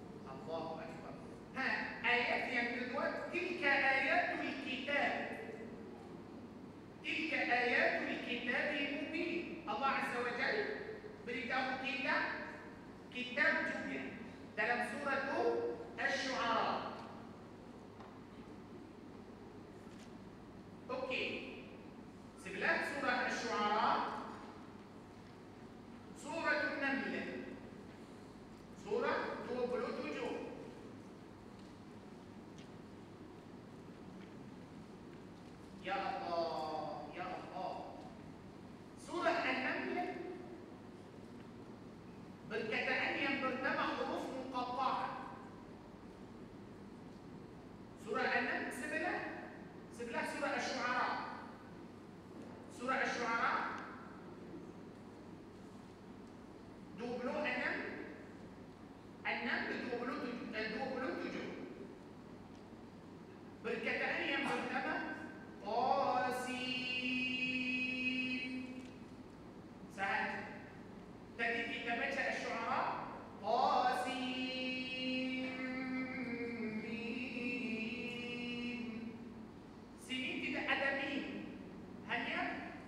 Ya Allah, ya Allah. Surah An-Naml berkataan yang pertama huruf muqatta'ah. Surah An-Naml sebelah surah Asy-Syu'ara. Surah Asy-Syu'ara 26, An-Naml 27. Perkataan yang pertama Qasim. Sahal. Tadi kita baca Asy-Syu'ara Qasim. Sini tidak ada mim, hanya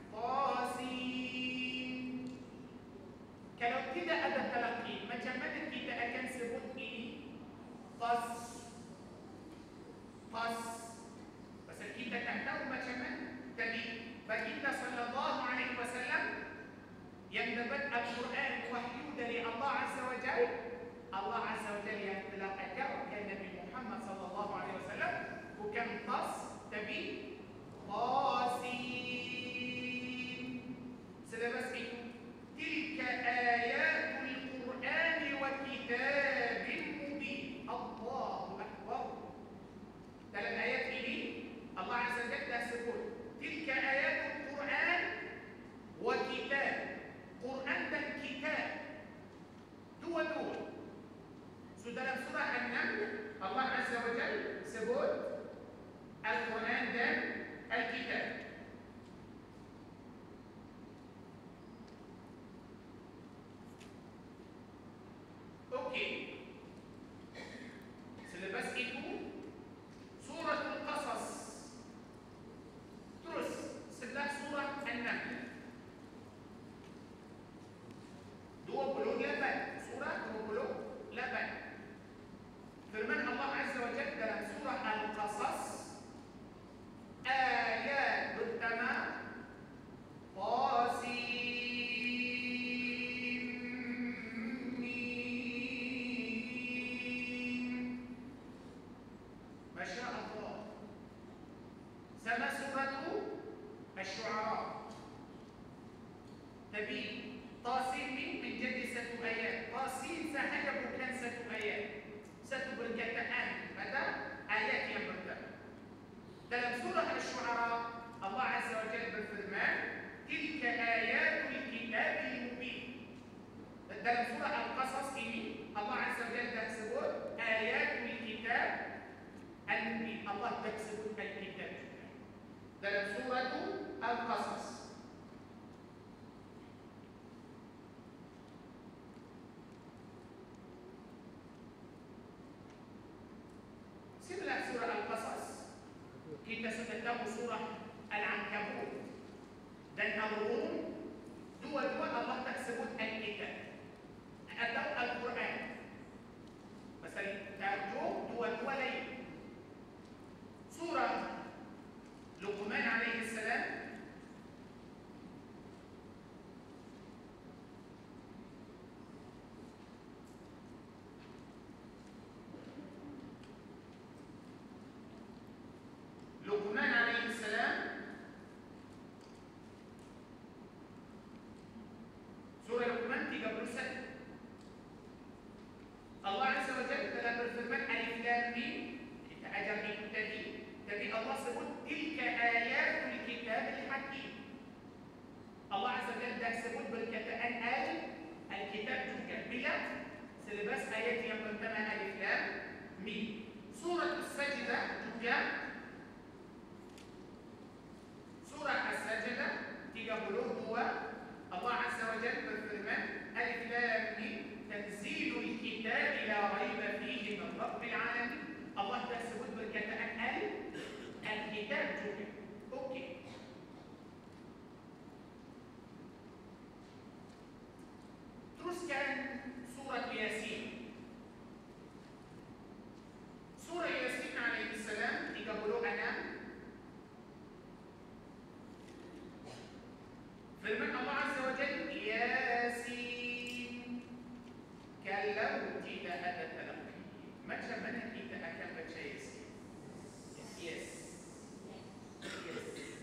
Qasim. Kalau tidak ada talaqi, macam mana kita akan sebut ini? Qas. Pasal kita tak tahu macam mana. Tadi baginda sallallahu alaihi wasallam yang dapat Al-Quran wahyu dari Allah Azza wa Jalla, Allah Azza wa Jalla yang telah ajarkan Nabi Muhammad sallallahu alaihi wasallam bukan qas tapi qasim. Selepas itu tilka ayatul Qur'an wa kitabin mubin. Allahu akbar. Dalam ayat ini Allah Azza wa Jalla sebut tilka ayatul Qur'an wa kitab. Quran dan kitab dua-dua. So dalam surah An-Naml Allah Azza wa Jalla sebut Al-Quran dan Al-Kitab. Okey. Selepas itu surah Al-Qasas. Terus setelah surah An-Naml 28, surah 28. Firman Allah Azza wa Jalla dalam surah Al-Qasas ayat pertama Qasim Mim. Masya Allah. Sama surah Asy-Syu'ara. Tapi Qasim Mim menjadi satu ayat. Qasim sahaja bukan satu ayat, satu perkataan pada ayat yang pertama. Dalam surah Asy-Syu'ara Allah Azza wa Jalla berfirman tilka ayatul kitabil mubin. Dalam surah Al-Qasas ini Allah Azza wa Jalla sebut ayatul kitab al-mubin. Allah tak sebut al-kitab juga dalam surah Al-Qasas. Sebelah surah Al-Qasas kita sudah tahu surah Al-Ankabut dan Al-Rum, dua-dua Allah tak sebut Al-Kitab atau Al-Quran. Pasal tarjum dua-dua lain. Surah Luqman alaihi salam Luqman alaihi salam surah Luqman 31. Allah Azza wa Jalla telah berfirman Alif Lam Mim. Kita ajar itu tadi. Tapi Allah sebut tilka ayatul kitabil hakim. Allah Azza wa Jalla dah sebut perkataan al-kitab juga bila selepas ayat yang pertama Alif Lam Mim. Surah As-Sajdah juga, surah As-Sajdah 32 Allah Azza wa Jalla berfirman Alif Lam Mim tanzilul kitab la raiba fihi min rabbil alamin. Allah dah sebut perkataan al-kitab juga. Okey. Teruskan surah Yasin. Surah Yasin alaihi salam 36. Firman Allah Azza wa Jalla Yasin kalau tidak ada talaqi. Macam mana kita akan baca Yasin? Yes.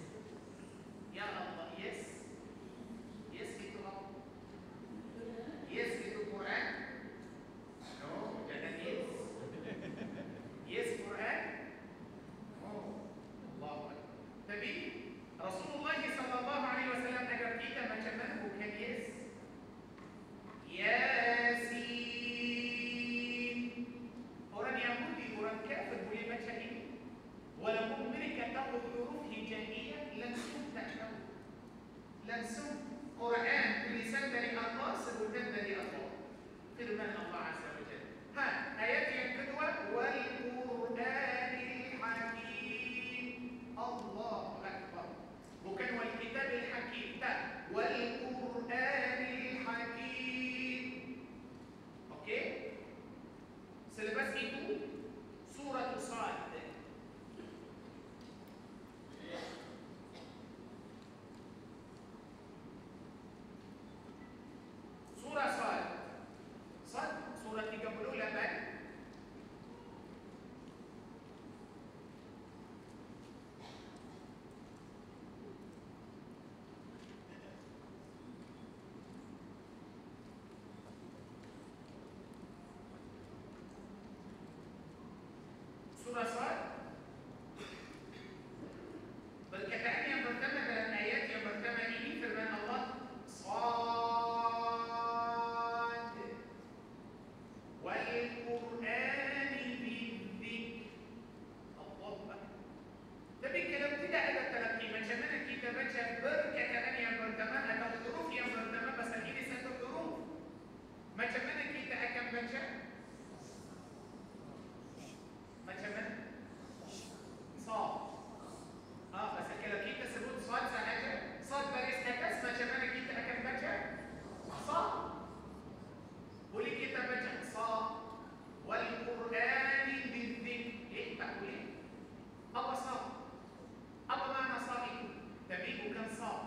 langsung Quran tulisan dari Allah, sebutan dari Allah, firman Allah Azza wa Jalla. Ayat yang kedua, wal Qur'anil Hakim. Allahu Akbar. Bukan wal Kitabil Hakim, tak, wal Qur'anil Hakim. Okey? Selepas itu surah Sad. Surah Sad. Sad surah 38. Surah Sad, perkataan yang pertama dalam ayat yang pertama ini firman Allah, Sad wal Qur'ani bidzikr. Allah. Tapi kalau tidak ada talaqi, macam mana kita baca perkataan yang pertama atau huruf yang pertama? Pasal ini satu huruf, macam mana kita akan baca? Macam mana? Sad. Pasal kalau kita sebut sad sahaja, sad baris atas, macam mana kita akan baca? Sad. Boleh kita baca sad wal Qur'ani bidzikr. Tak boleh. Apa sad? Apa makna sad itu? Tapi bukan sad.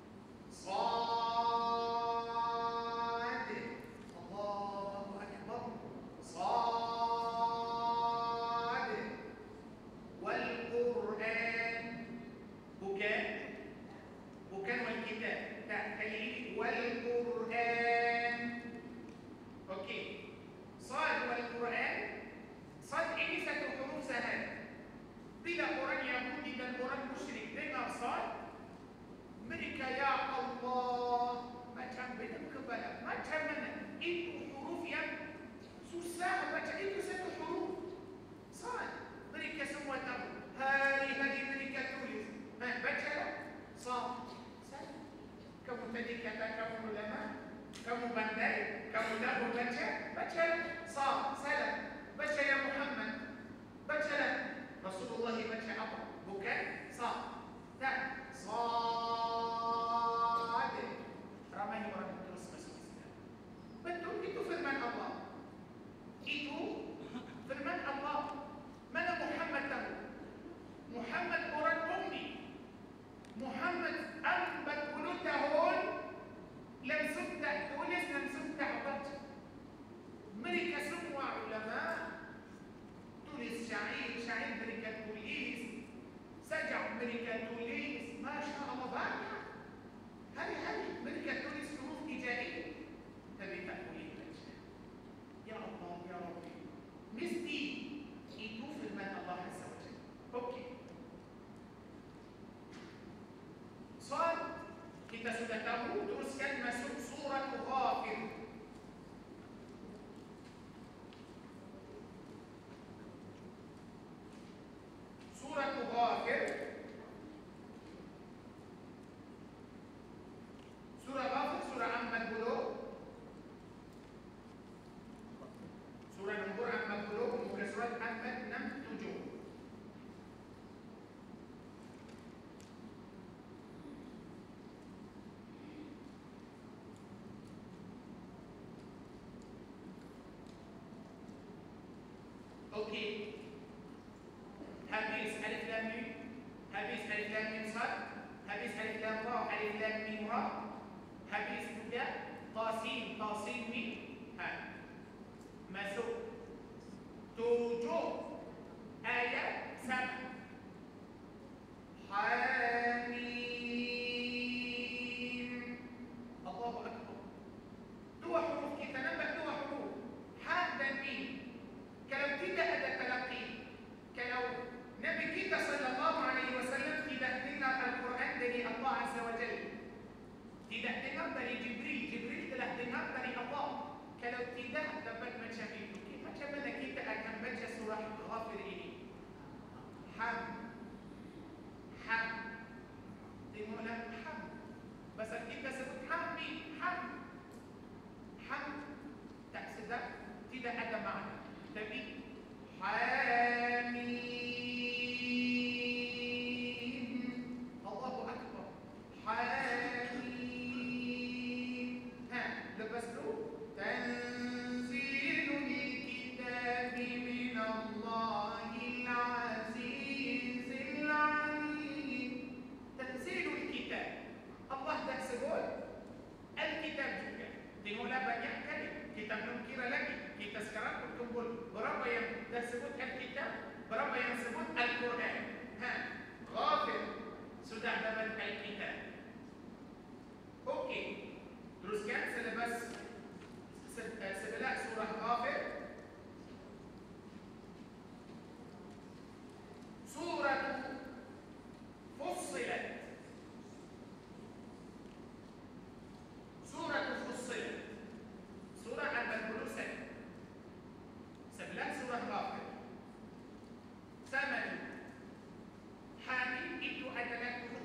Sad. Allahu Akbar. Sad wal Qur'an. Bukan wal kitab. Tak, kali ini wal Qur'an. Okey. Sad wal Qur'an. Sad ini satu huruf sahaja. Bila orang Yahudi dan orang musyrik dengar sad, mereka ya Allah, macam benda kepala. Macam mana? Itu huruf yang susah baca. Itu satu huruf sad. Mereka semua tahu. Hari-hari mereka tulis. Bacalah sad. Kamu tadi kata kamu ulama, kamu pandai, kamu tahu baca, bacalah sad. Salah. Baca ya Muhammad. Bacalah. Rasulullah baca apa? Bukan sad. Tak. Sad. Ramai orang terus masuk Islam. Betul, itu firman Allah. Itu firman Allah. Mana Muhammad tahu? Muhammad orang ummi. Muhammad 40 tahun langsung tak tulis, langsung tak baca. Mereka semua ulama tulis syair, syair mereka tulis, sajak mereka tulis, Masya Allah banyak. Hari-hari mereka tulis huruf hija'i, tapi tak boleh baca. Ya Allah, Ya Rabbi, mesti itu firman Allah Azza wa Jalla. Okey. Sad kita sudah tahu, teruskan masuk surah Ghafir. Surah Ghafir. Surah Ghafir, surah 40. Surah nombor 40, muka surat 467. Okey. Habis alif lam mim, habis alif lam mim sad, habis alif lam ra, alif lam mim ra, habis juga tasin, tasin mim. Masuk 7 ayat sama. Hamim. Allahu Akbar. Dua huruf kita nambah dua huruf. Ha dan mim. Kalau tidak ada talaqi, kalau Nabi kita sallallahu alaihi wasallam tidak dengar Al-Quran dari Allah Azza wa Jalla, tidak dengar dari Jibril, Jibril telah dengar dari Allah. Kalau tidak dapat macam itu, macam berapa yang sebut Al-Quran? Ghafir sudah dapat Al-Kitab. Okey, teruskan selepas sebelah surah Ghafir, surah Fussilat. Surah Fussilat, surah Al-Baqarah, sebelah surah Ghafir. Sama Hamim itu adalah huruf.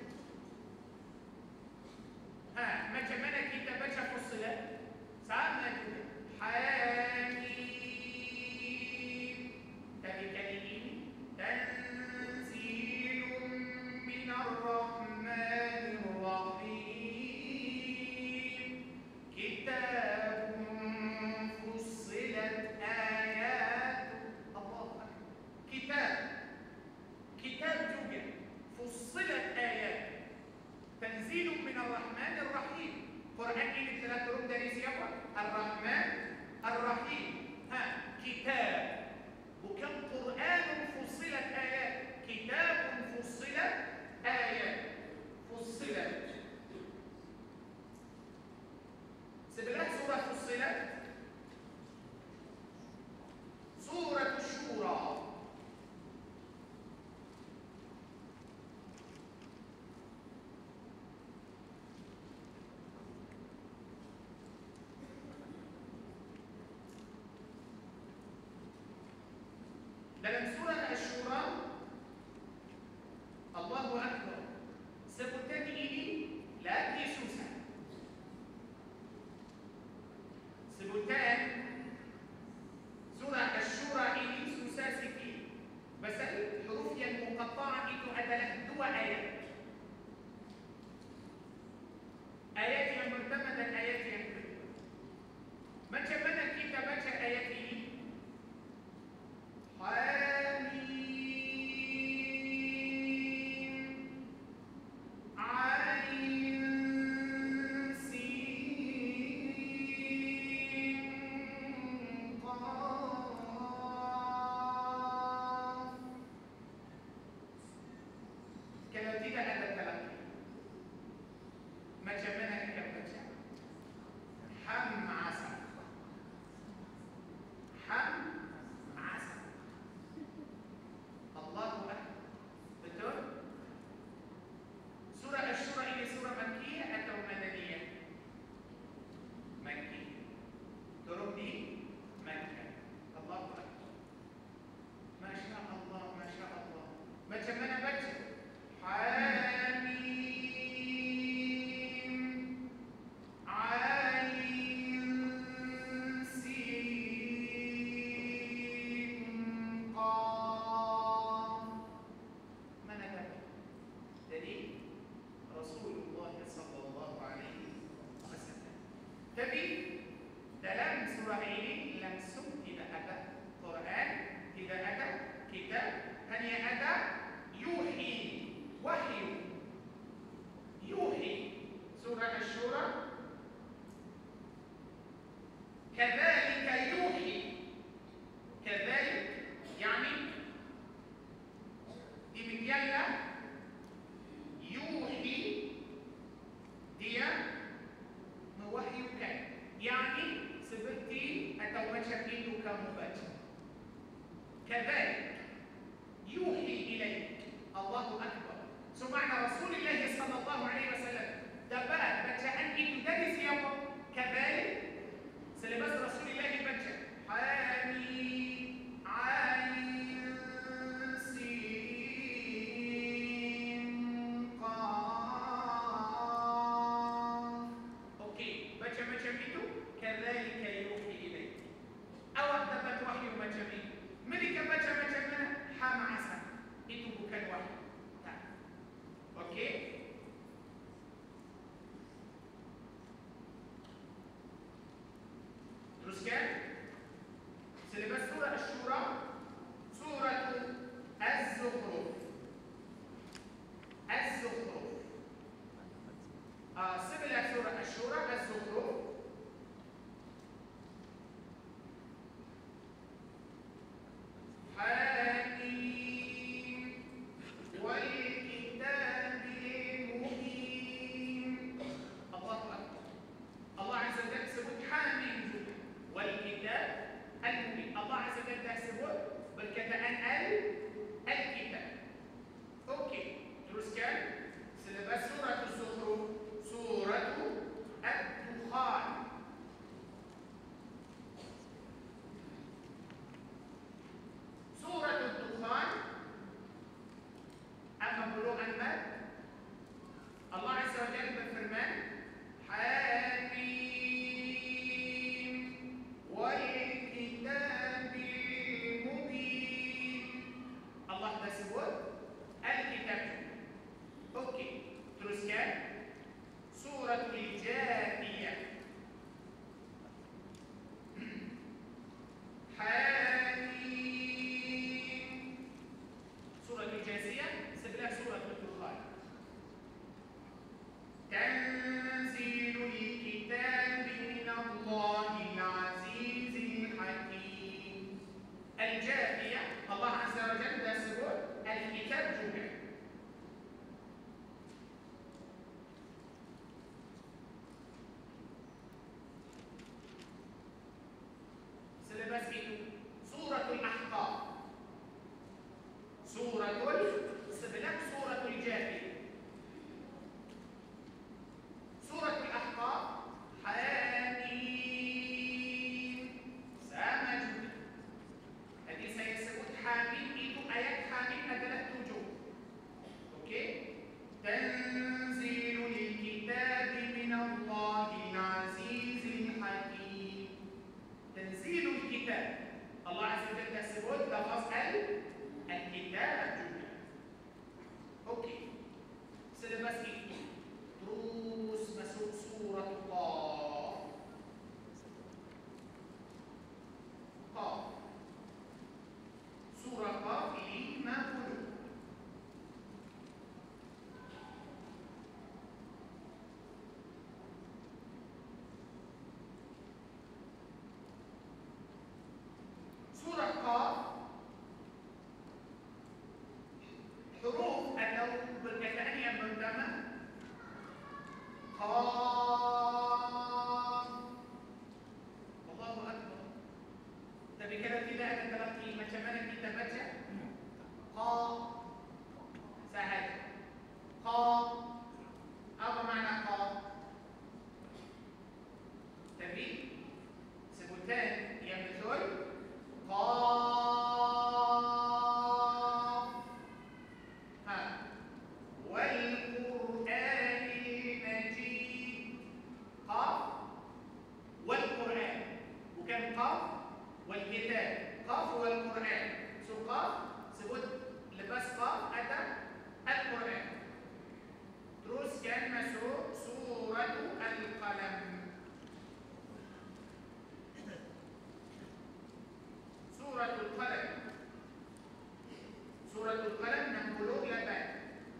Macam mana kita baca Fussilat? Sama juga. Hamim. Tapi kali ini Tanzilun minar Rahmanir Rahim. Kitabun fussilat ayat. Allah. Kitab juga. Fussilat ayat. Tanzilun minar Rahmanir Rahim. Quran ini telah turun dari siapa? Ar-Rahman Ar-Rahim. Kitab. Bukan Quran fussilat ayat. Kitab fussilat ayat. Fussilat. Sebelah surah Fussilat, surah Syura. Dalam surah Asy-Syura, Allahu Akbar, sebutan ini lagi susah. Sebutan surah Asy-Syura ini susah sikit. Pasal huruf yang muqatta'ah itu adalah 2 ayat. Ayat yang pertama dan ayat yang kedua. Macam mana kita baca ayat ini? Kalau tidak ada talaqi, macam mana kita baca? Hamasa. Hamasa. Allahu Akbar. Betul? Surah Asy-Syura ini surah Makkiyah atau Madaniyah? Makkiyah. Turun di Makkah. Allahu Akbar. Masya Allah, Masya Allah. Macam mana baca? Hamim, Ain, Sin, Qaf. Mana tadi? Jadi Rasulullah sallallahu alaihi wasallam. Tapi dalam surah ini langsung tidak ada Quran, tidak ada kitab, hanya ada yuhi. Wahyu. Yuhi. Surah Asy-Syura. Kadzalika yuhi. Kadzalik yani demikianlah yuhi, dia mewahyukan. Yani seperti atau macam itu kamu baca. Kadzalik yuhi ilaik. Allahu Akbar. So makna Rasulullah sallallahu alaihi wasallam dapat bacaan itu dari siapa? Kadzalik. Selepas Rasulullah baca Hamim, Ain, Sin, Qaf. Okey, baca macam itu, kadzalika yuhi ilaik. Awak dapat wahyu macam ini. Mereka baca macam mana? Hamasa. Itu bukan wahyu. Okey. Teruskan. Selepas surah Asy-Syura, surah Az-Zukhruf. Az-Zukhruf. Sebelah surah Asy-Syura, Az-Zukhruf. Hamim. Okey, teruskan. Selepas surah Az-Zukhruf, surah Ad-Dukhan. Surah Ad-Dukhan أما بلوغ المد الله عز وجل berfirman حميم والكتاب المبين Allah dah sebut Al-Kitab. Okey, teruskan surah Al-Jathiyah. Surah Al-Jathiyah sebelah surah Al-Dukhan. Tanzilul kitabi minallahil azizil hakim. Al-Jathiyah Allah Azza wa Jalla dah sebut Al-Kitab juga. Selepas itu Suratul Ahqaf. Sebelah Suratul Jathiyah. Suratul Ahqaf Hamim. Sama juga. Tadi saya sebut Hamim itu ayat Hamim adalah 7. Okey? Tanzilul kitabi minallahil azizil hakim. Tanzilul kitab. Allah Azza wa Jalla sebut lafaz al-kitab juga. Okey. Selepas itu terus masuk surah Qaf. Qaf. Surah Qaf 50. Surah Qaf huruf atau perkataan yang pertama Qaf. Allahu Akbar. Tapi kalau tidak ada telaki macam mana kita baca? Qaf sahaja. Qaf. Apa makna Qaf? Tapi sebutan yang betul Qaf. والقرآن المجيد. قاف والقرآن bukan قاف والكتاب. قاف والقرآن. So قاف sebut lepas قاف ada Al-Quran. Teruskan masuk surah Al-Qalam. Surah Al-Qalam. Surah Al-Qalam 68.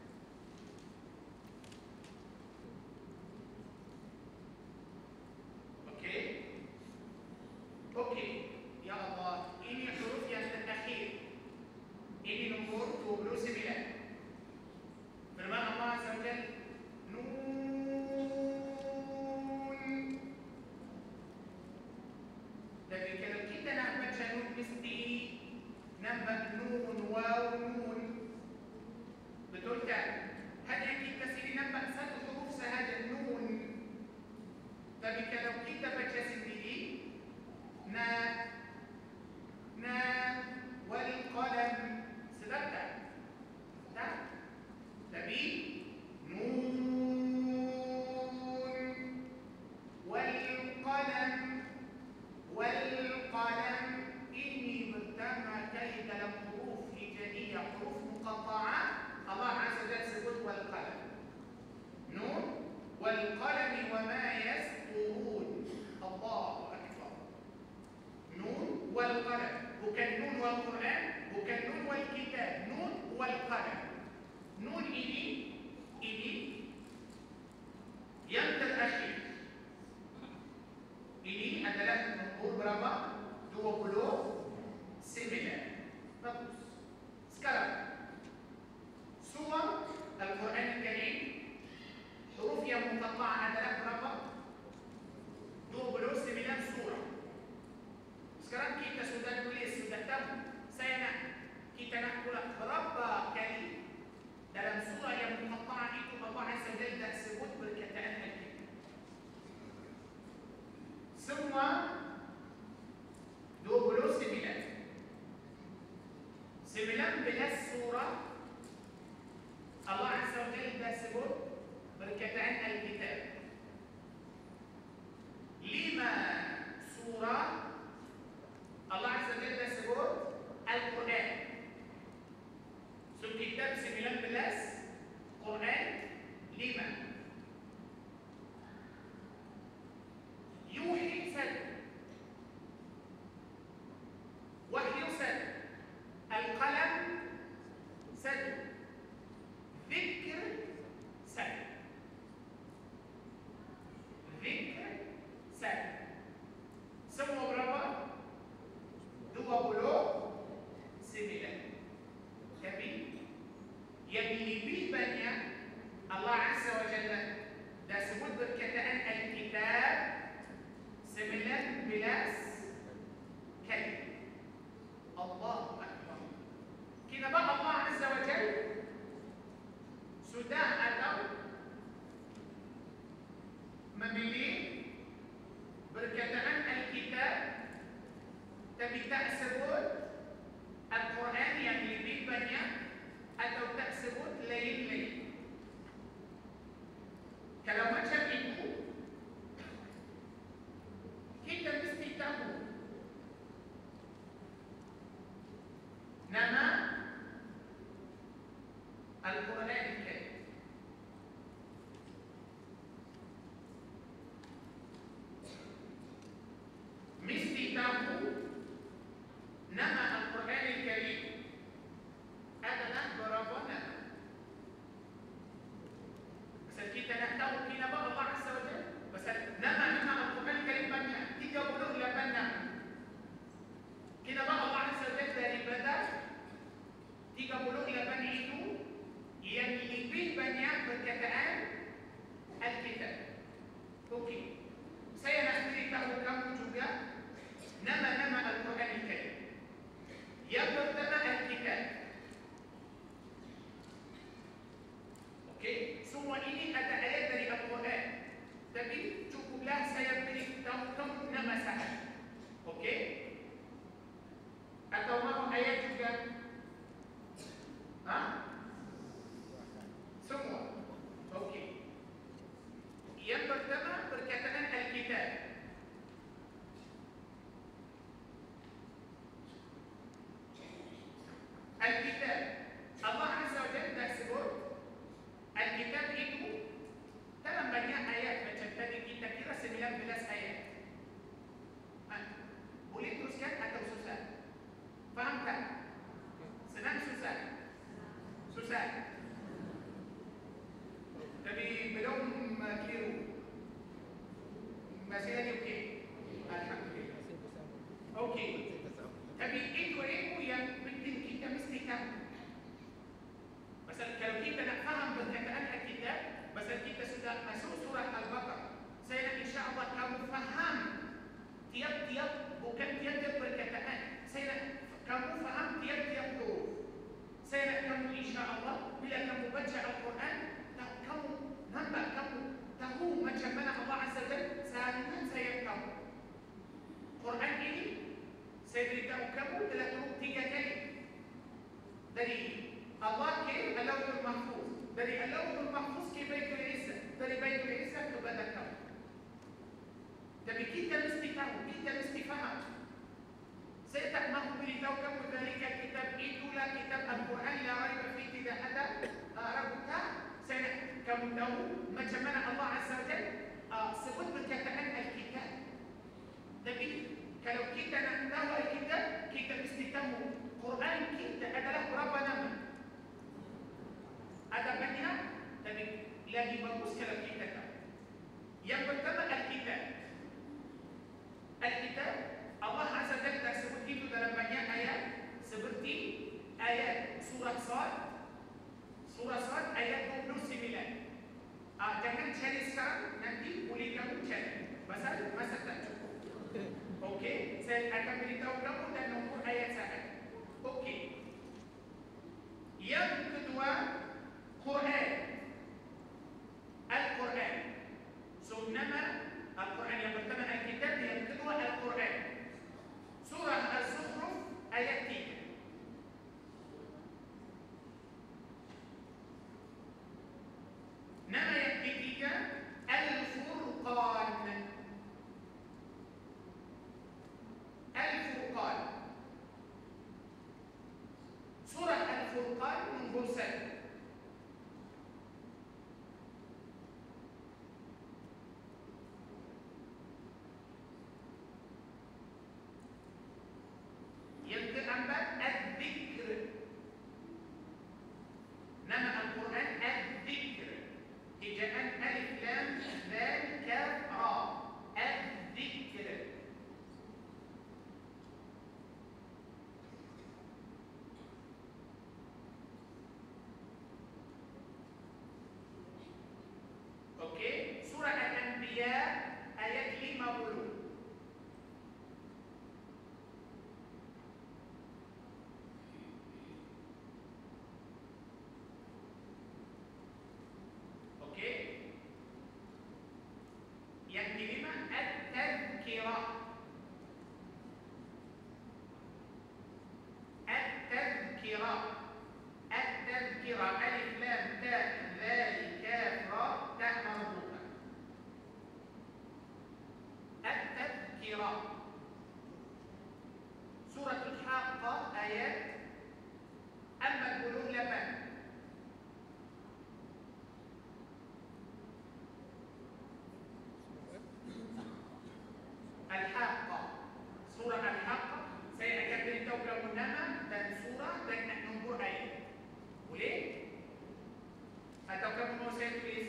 Okey. Ya Allah, ini huruf yang terakhir. Ini nombor 29. Firman Allah Azza wa Jalla, Nun. Tapi kalau kita nak baca nun mesti nampak nun, waw, nun. Betul tak? Hanya kita sini nampak satu huruf sahaja, nun. Tapi kalau kita baca sendiri na wal qalam. Sedap tak? Tak? Tapi nun wal qalam ini pertama kali dalam huruf hijaiyah, huruf muqatta'ah Allah Azza wa Jalla sebut wal qalam. Nun wal qalam wa ma yasturun. Allahu akbar. Nun wal qalam, bukan nun wal Quran, bukan nun wal kitab, nun wal qalam. Nun ini yang terakhir. Ini adalah nombor berapa? 29. Bagus. Sekarang surah Al-Quran Al-Karim huruf yang muqatta'ah adalah berapa? 29 surah. Sekarang kita sudah tulis, sudah tahu. Kita nak pula berapa kali dalam satu. Zikr satu. Zikr satu. Semua berapa? 29. Tapi yang lebih banyak Allah Azza wa Jalla dah sebut berkataan Al-Kitab 19 kali. Allahu Akbar. Kenapa Allah Azza wa Jalla sudah atau memilih berkataan Al-Kitab tapi tak sebut Al-Quran yang lebih banyak atau tak sebut lain-lain? Kalau macam itu, kita mesti tahu nama Al-Quran Al-Karim. Mesti tahu nama Al-Quran Al-Karim adalah berapa nama. Pasal kita nak tahu kenapa Allah Azza wa Jalla. Pasal nama-nama Al-Quran Al-Karim banyak, 38 nama. Kenapa Allah Azza wa Jalla daripada 38 itu yang lebih banyak berkataan Al-Kitab? Okey. Saya nak beritahu kamu juga nama-nama Al-Quran Al-Karim. Yang pertama Al-Kitab. Okey, semua ini ada ayat dari Al-Quran. Tapi cukuplah saya beritahu kamu nama sahaja. Okey? Atau mahu ayat juga? Ha? Semua. Okey. Yang pertama perkataan Al-Kitab. Al-Kitab. Allah Azza wa Jalla dah sebut Al-Kitab itu dalam banyak ayat. Macam tadi kita kira 19 ayat. Boleh teruskan atau susah? Faham tak? Senang susah? Susah. Tapi belum keliru. Masih lagi okey? Alhamdulillah. Okey. Tapi itu ilmu yang penting kita mesti tahu. Pasal kalau kita nak faham perkataan Al-Kitab, pasal kita sudah masuk surah Al-Baqarah. Saya nak insya-Allah kamu faham tiap-tiap, bukan tiap-tiap perkataan. Saya nak kamu faham tiap-tiap huruf. Saya nak kamu insya-Allah bila kamu baca Al-Quran, kamu nampak, kamu tahu macam mana Allah Azza wa Jalla sangat sayang kamu. Quran ini saya beritahu kamu telah turun 3 kali. Dari Allah ke Al-Lawhul Mahfuz, dari Al-Lawhul Mahfuz ke Baitul Izzah, dari Baitul Izzah kepada kamu. Tapi kita mesti tahu, kita mesti faham. Saya tak mahu beritahu kamu dari kitab itulah kitab Al-Quran la raiba fihi, tidak ada ragu. Saya nak kamu tahu macam mana Allah Azza wa Jalla sebut perkataan Al-Kitab. Tapi kalau kita nak tahu Al-Kitab, kita mesti tahu Quran kita adalah berapa nama. Ada banyak, tapi lagi bagus kalau kita tahu. Yang pertama Al-Kitab. Al-Kitab Allah Azza wa Jalla sebut itu dalam banyak ayat, seperti ayat surah Sad. Surah Sad ayat 29. Jangan cari sekarang, nanti boleh kamu cari. Pasal masa tak cukup. Okey, saya akan beritahu kamu dan nombor ayat sahaja. Okey. Yang kedua, Quran. Al-Quran. So nama Al-Quran yang pertama Al-Kitab, yang kedua Al-Quran. Surah Az-Zukhruf ayat 3. Nama yang ketiga Al-Furqan. Al-Furqan. Surah Al-Furqan nombor 1. Yang keempat Al-Dhikr. Okey, surah Al-Anbiya ayat 50. Okey. Yang kelima at-tadhkirah. At-tadhkirah. At-tadhkirah alif lam ta zal kaf ra ta marbuta. At-tadhkirah. Surah Al-Haqqah ayat amma al-qulub laban. Al-Haqqah. Surah Al-Haqqah. Saya akan beritahu kamu nama dan surah dan nak nombor ayat. Boleh? Atau kamu mau saya tulis?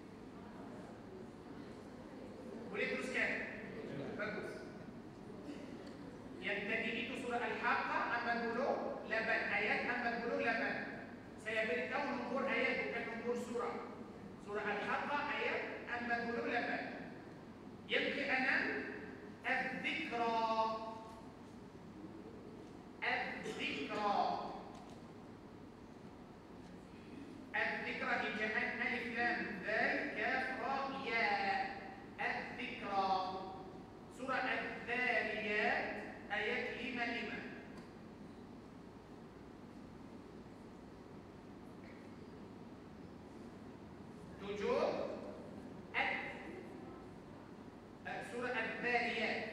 Boleh teruskan? Bagus. Yang tadi itu surah Al-Haqqah 48 ayat 48. Saya beritahu nombor ayat bukan nombor surah. Surah Al-Haqqah ayat 48. Yang keenam الذكرى. الذكرى. الذكرى هجاء ألف لام ذال كاف را ياء. الذكرى. سورة الذاريات آيات 5. سورة الذاريات.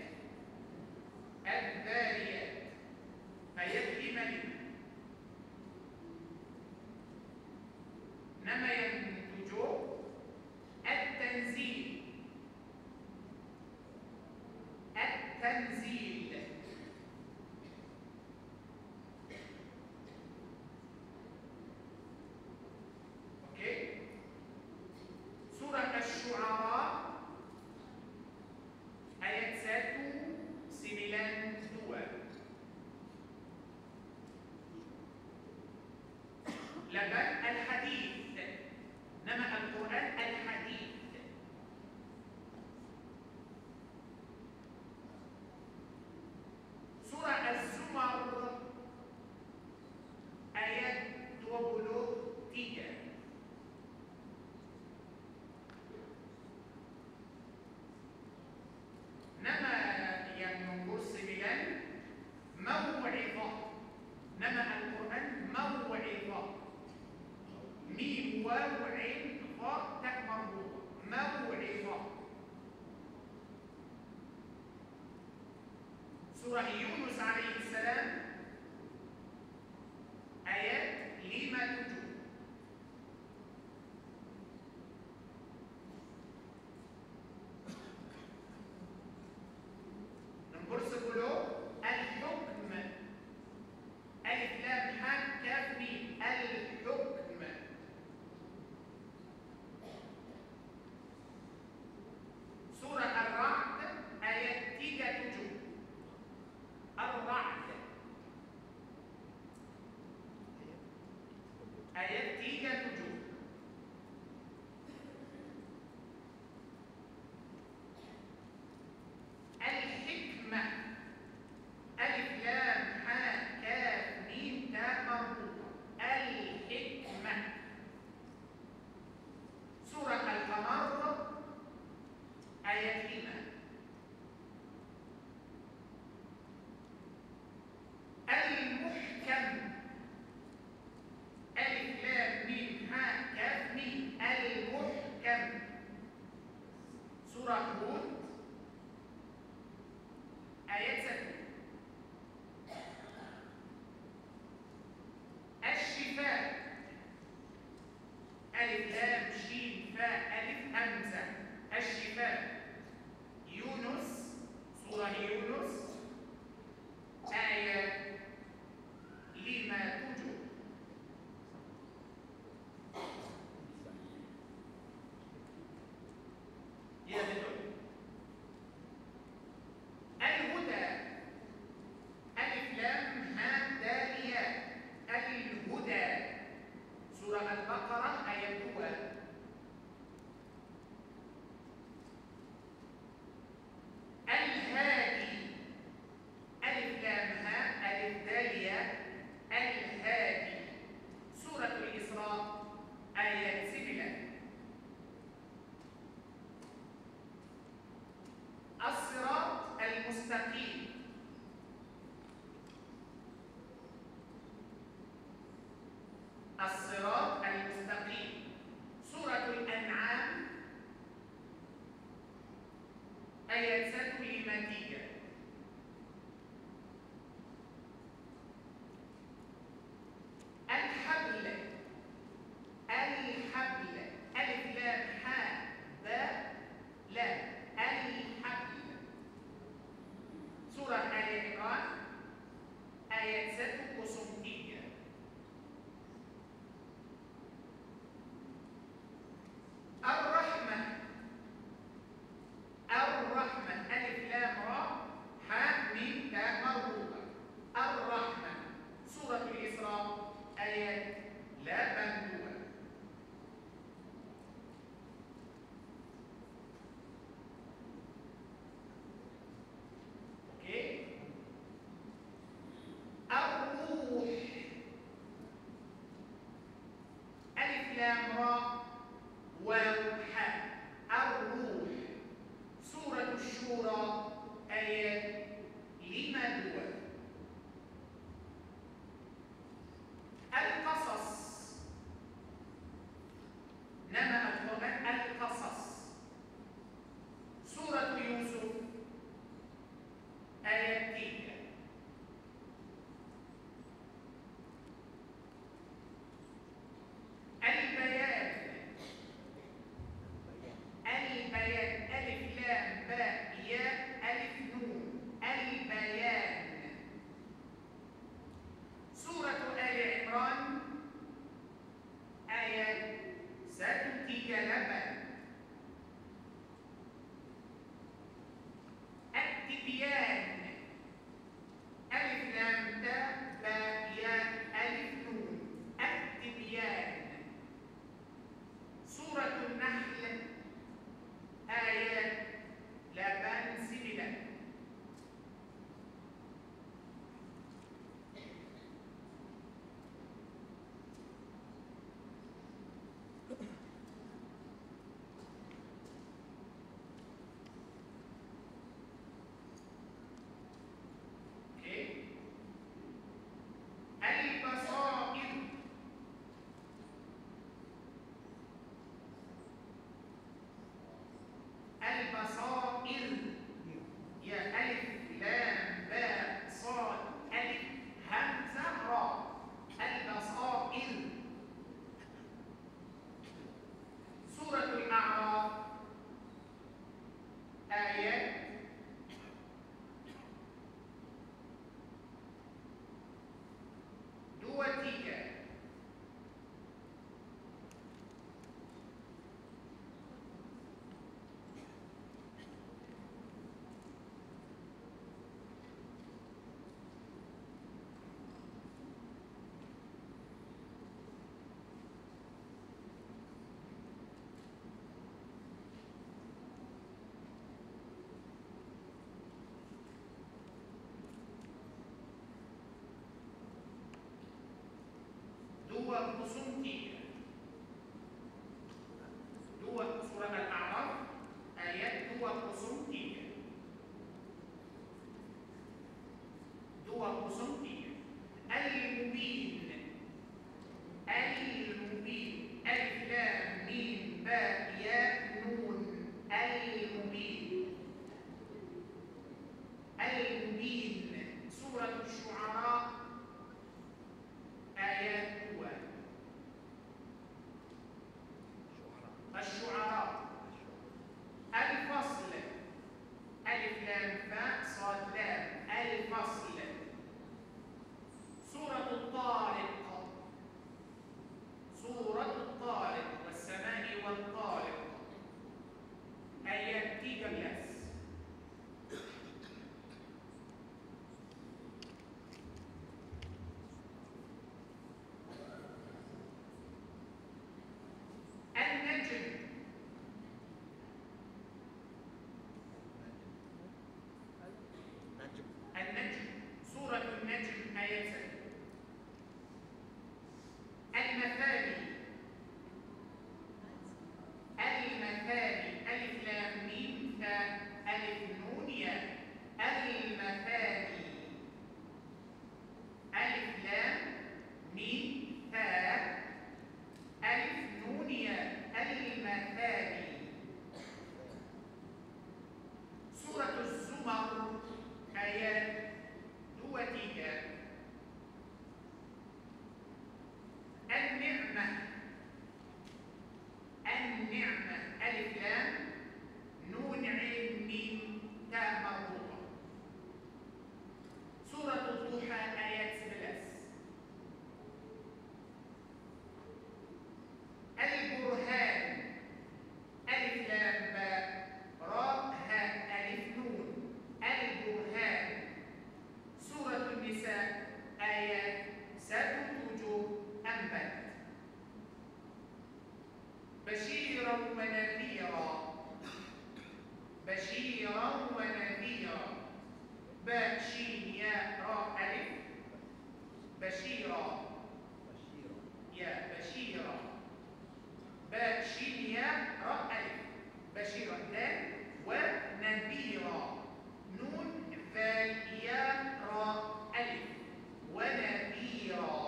الذاريات آيات 5. nama yang 7 التنزيل. التنزيل. Okey. Surah Asy-Syu'ara ayat 192. Laban Al-Hadid. Nama Al-Quran Al-Hadid. Surah Az-Zumar ayat 23. Nama yang nombor 9 Maw'idhah. Nama Al-Quran Maw'idhah. Mim waw ain kha ta marbuta. Maw'idhah. Surah Yunus alaihi salam ayat 57. Nombor 10 Al-Hukm. Alif lam ha kaf mim. Al-Hukm. Surah Ar-Ra'd ayat 37. Ar-Ra'd. 203. Surah Al-A'raf ayat 203. 203. Al-Mubin. Al-Mubin. Alif lam mim ba ya nun. Al-Mubin. Al-Mubin. Surah Asy-Syu'ara ayat 2. Asy-Syu'ara. Al-Fasl. Alif lam fa sad lam. Al-Fasl. Surah At-Tariq. Surah At-Tariq was-samaa'i wat-tariq ayat 13. An-Najm. An-Najm. Surah An-Najm ayat 1. Al-Mathani. Al-Mathani. Alif lam mim fa alif nun ya. Al-Mathani. Alif lam mim fa alif nun ya. Al-Mathani. Surah Az-Zumar ayat 23. النعمة. النعمة. ألف لام نون عين ميم تاء مربوطة. سورة الضحى آيات 11. البرهان. ألف لام باء راء هاء ألف نون. البرهان. سورة النساء آيات 7 أنبت. بشيرا ونذيرا. بشيرا ونذيرا. باء شين ياء راء ألف. بشيرا. يا بشيرا. باء شين ياء راء ألف. بشيرا دال ونذيرا. نون ذال ياء راء ألف. ونذيرا.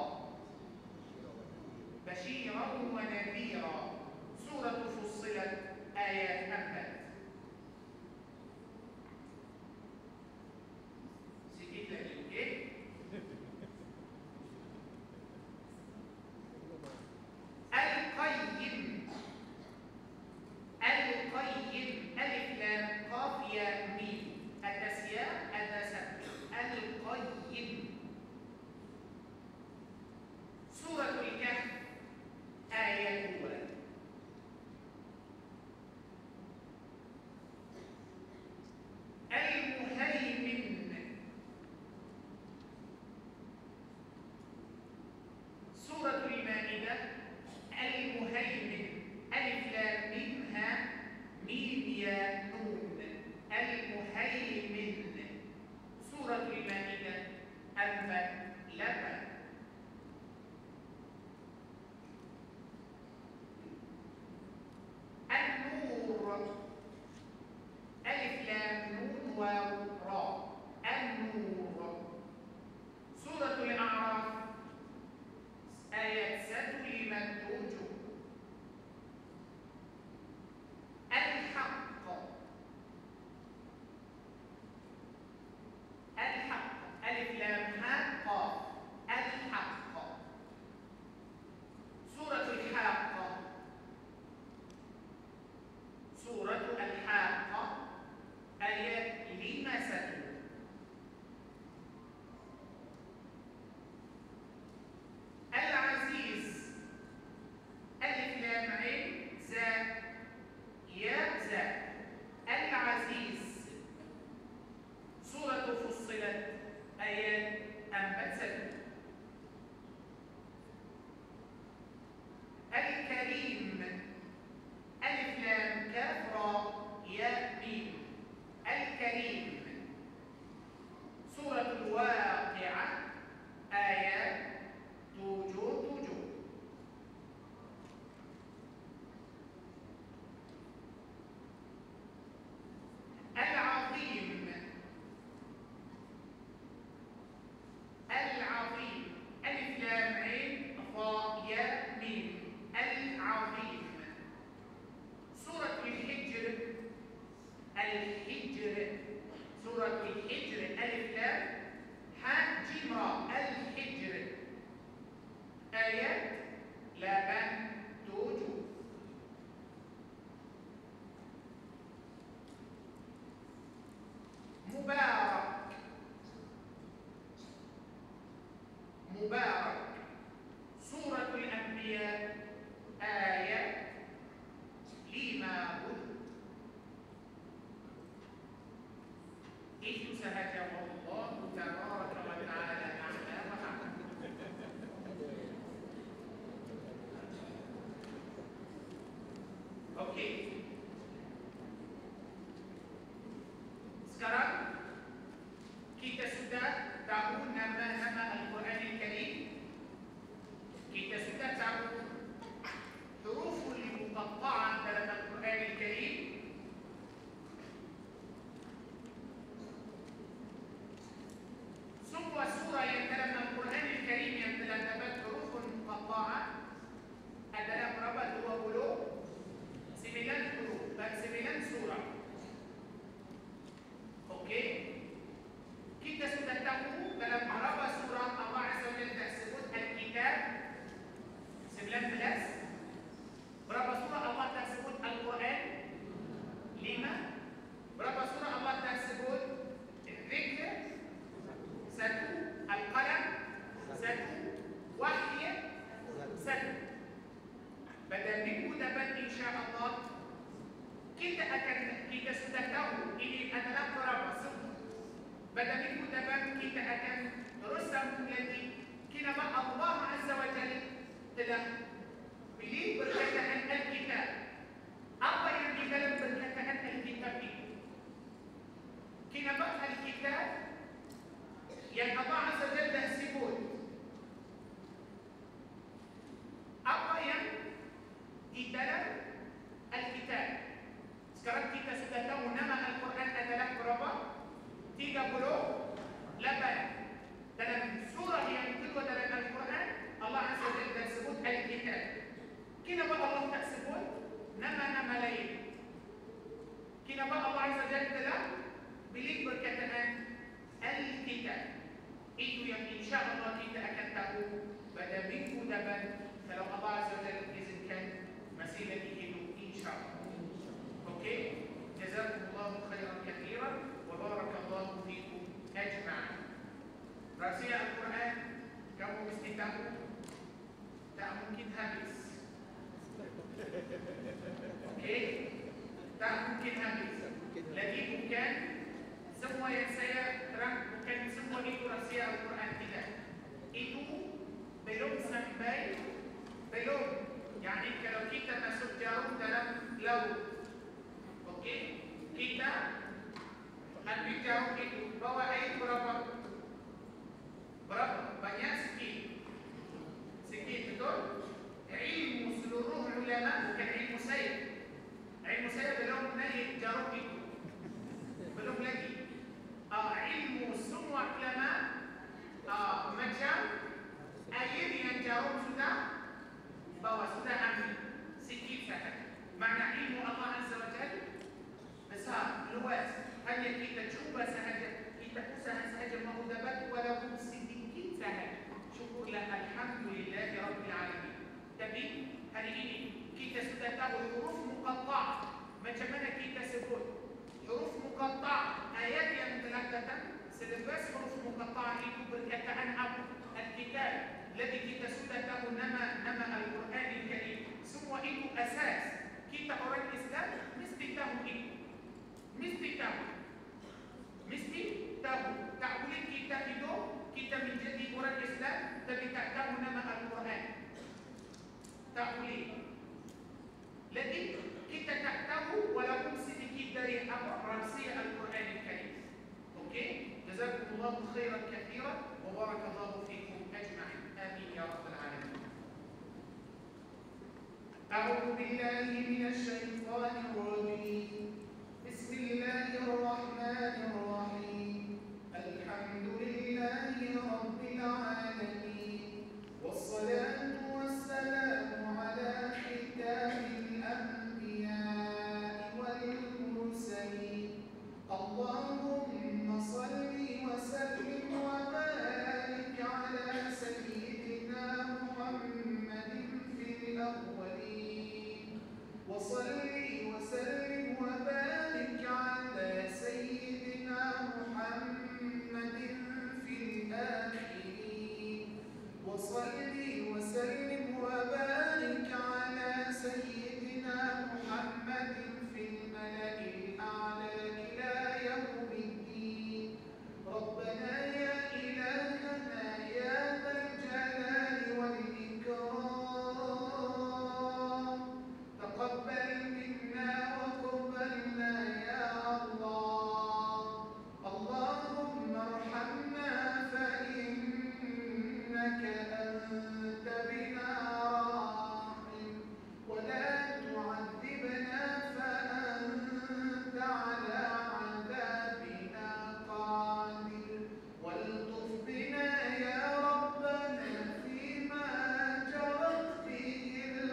بشيرا ونذيرا. سورة فصلت آيات أنبت. Sedikit lagi, okey? mubarak. Suratul Anbiya ayat 50. Itu sahaja, Allah tabaraka wa ta'ala a'la wa a'lam. Okey. Sekarang kita sudah tahu nama-nama Al-Quran Al-Karim. Kita sudah tahu huruful muqatta'ah dalam Al-Quran Al-Karim. Semua surah yang dalam Al-Quran Al-Karim yang terdapat huruful muqatta'ah adalah berapa? 29 huruf dan 9 surah. Okey. Kita sudah tahu dalam berapa surah Allah Azza wa Jalla sebut Al-Kitab? 19. Berapa surah Allah tak sebut Al-Quran? 5. Berapa surah Allah tak sebut Al-Zikr? 1. Al-Qalam? 1. Wahyi? 1. Pada minggu depan insya-Allah kita sudah tahu ini adalah berapa surah. Pada minggu depan kita akan terus sambung lagi kenapa Allah Azza wa Jalla telah pilih perkataan Al-Kitab. Apa yang di dalam perkataan Al-Kitab itu? Kenapa Al-Kitab yang Allah Azza wa Jalla sebut? Apa yang di dalam Al-Kitab? Sekarang kita sudah tahu nama Al-Quran adalah berapa? 38. Dalam surah yang kedua dalam Al-Quran, Allah Azza wa Jalla sebut Al-Kitab. Kenapa Allah tak sebut nama-nama lain? Kenapa Allah Azza wa Jalla telah pilih perkataan Al-Kitab? Itu yang insya-Allah kita akan tahu pada minggu depan kalau Allah Azza wa Jalla izinkan masih lagi hidup insya-Allah. Okey? Jazakumullahu khairan katsiran wa barakallahu fikum ajma'in. Rahsia Al-Quran kamu mesti tahu tak mungkin habis. Okey? Tak mungkin habis. Lagi bukan semua yang saya terang, bukan semua itu rahsia Al-Quran, tidak. Itu belum sampai, belum. Yani kalau kita masuk jarum dalam laut, okey, kita ambil jarum itu, bawa air berapa? Berapa? Banyak, sikit. Sikit, betul? Ilmu seluruh ulama, bukan ilmu saya. Ilmu saya belum naik jarum itu. Belum lagi. Ilmu semua ulama macam air yang jarum sudah bawa, sudah ambil. Sikit sahaja. Makna ilmu Allah Azza wa Jalla besar, luas. Hanya kita cuba sahaja, kita usaha sahaja mahu dapat walaupun sedikit sahaja. Syukurlah, alhamdulillah rabbil alamin. Tapi hari ini kita sudah tahu huruf muqatta'. Macam mana kita sebut huruf muqatta'? Ayat yang telah datang selepas huruf muqatta' itu berkataan apa? Al-Kitab. Jadi kita sudah tahu nama Al-Quran Al-Karim. Semua itu asas. Kita orang Islam mesti tahu itu. Mesti tahu. Mesti tahu. Tak boleh kita hidup, kita menjadi orang Islam tapi tak tahu nama Al-Quran. Tak boleh. Jadi kita tak tahu walaupun sedikit dari apa rahsia Al-Quran Al-Karim. Okey? Jazakumullahu khairan katsiran wa barakallahu fikum ajma'in. Amin ya rabbal alamin. أعوذ بالله من الشيطان الرجيم. بسم الله الرحمن الرحيم. الحمد لله رب العالمين والصلاة والسلام على ختام الأنبياء والمرسلين. اللهم صل وسلم وبارك على سيدنا محمد في الأولين وصل وسلم وصل وسلم وبارك على سيدنا محمد في الملأ الأعلى إلى يوم الدين. ربنا يا إلهنا يا ذا الجلال والإكرام تقبل منا وقبلنا يا الله. اللهم ارحمنا فإنك أنت بنا راحم، ولا تعذبنا فأنت على عذابنا قادر. والطف بنا يا ربنا فيما جرت به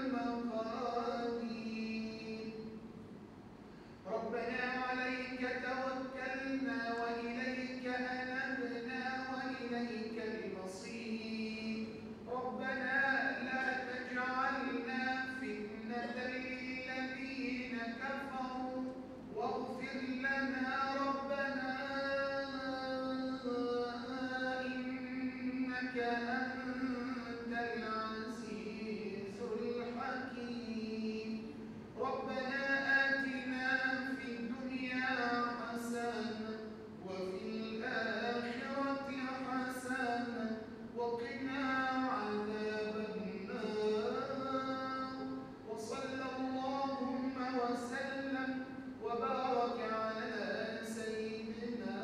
المقادير. ربنا عليك توكلنا وإليك أنبنا وإليك المصير. ربنا لا تجعلنا فتنة للذين كفروا واغفر لنا ربنا إنك أنت العزيز الحكيم. ربنا آتنا في الدنيا حسنة وفي الآخرة حسنة وقنا عذاب النار. وصلى اللهم وسلم وبارك على سيدنا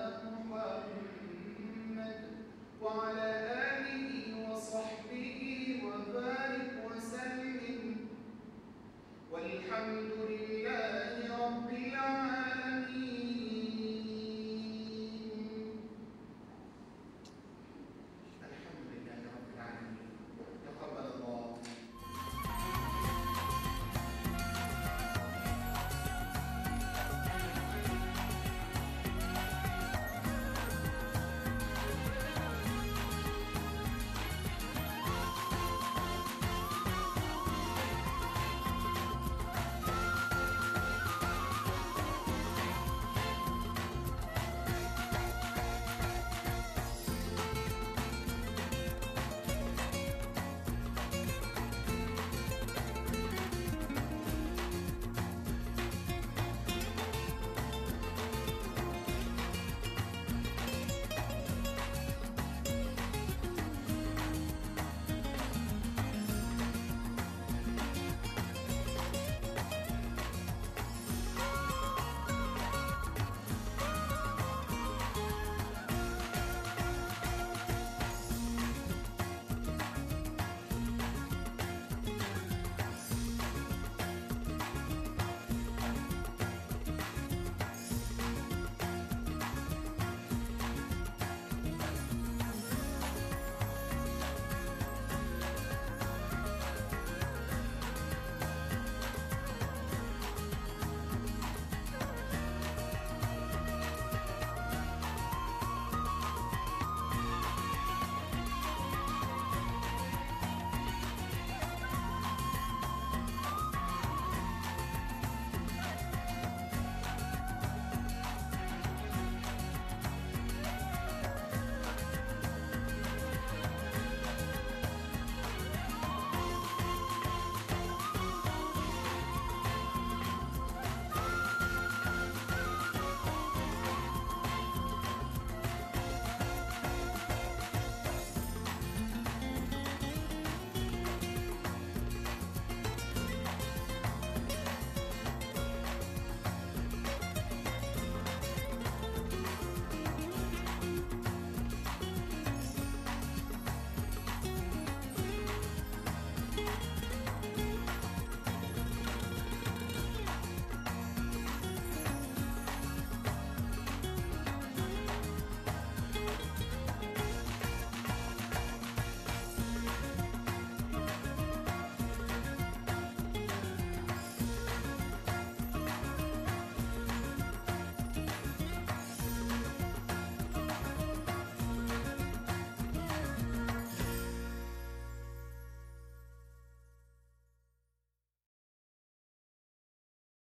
محمد وعلى آله وصحبه وبارك وسلم والحمد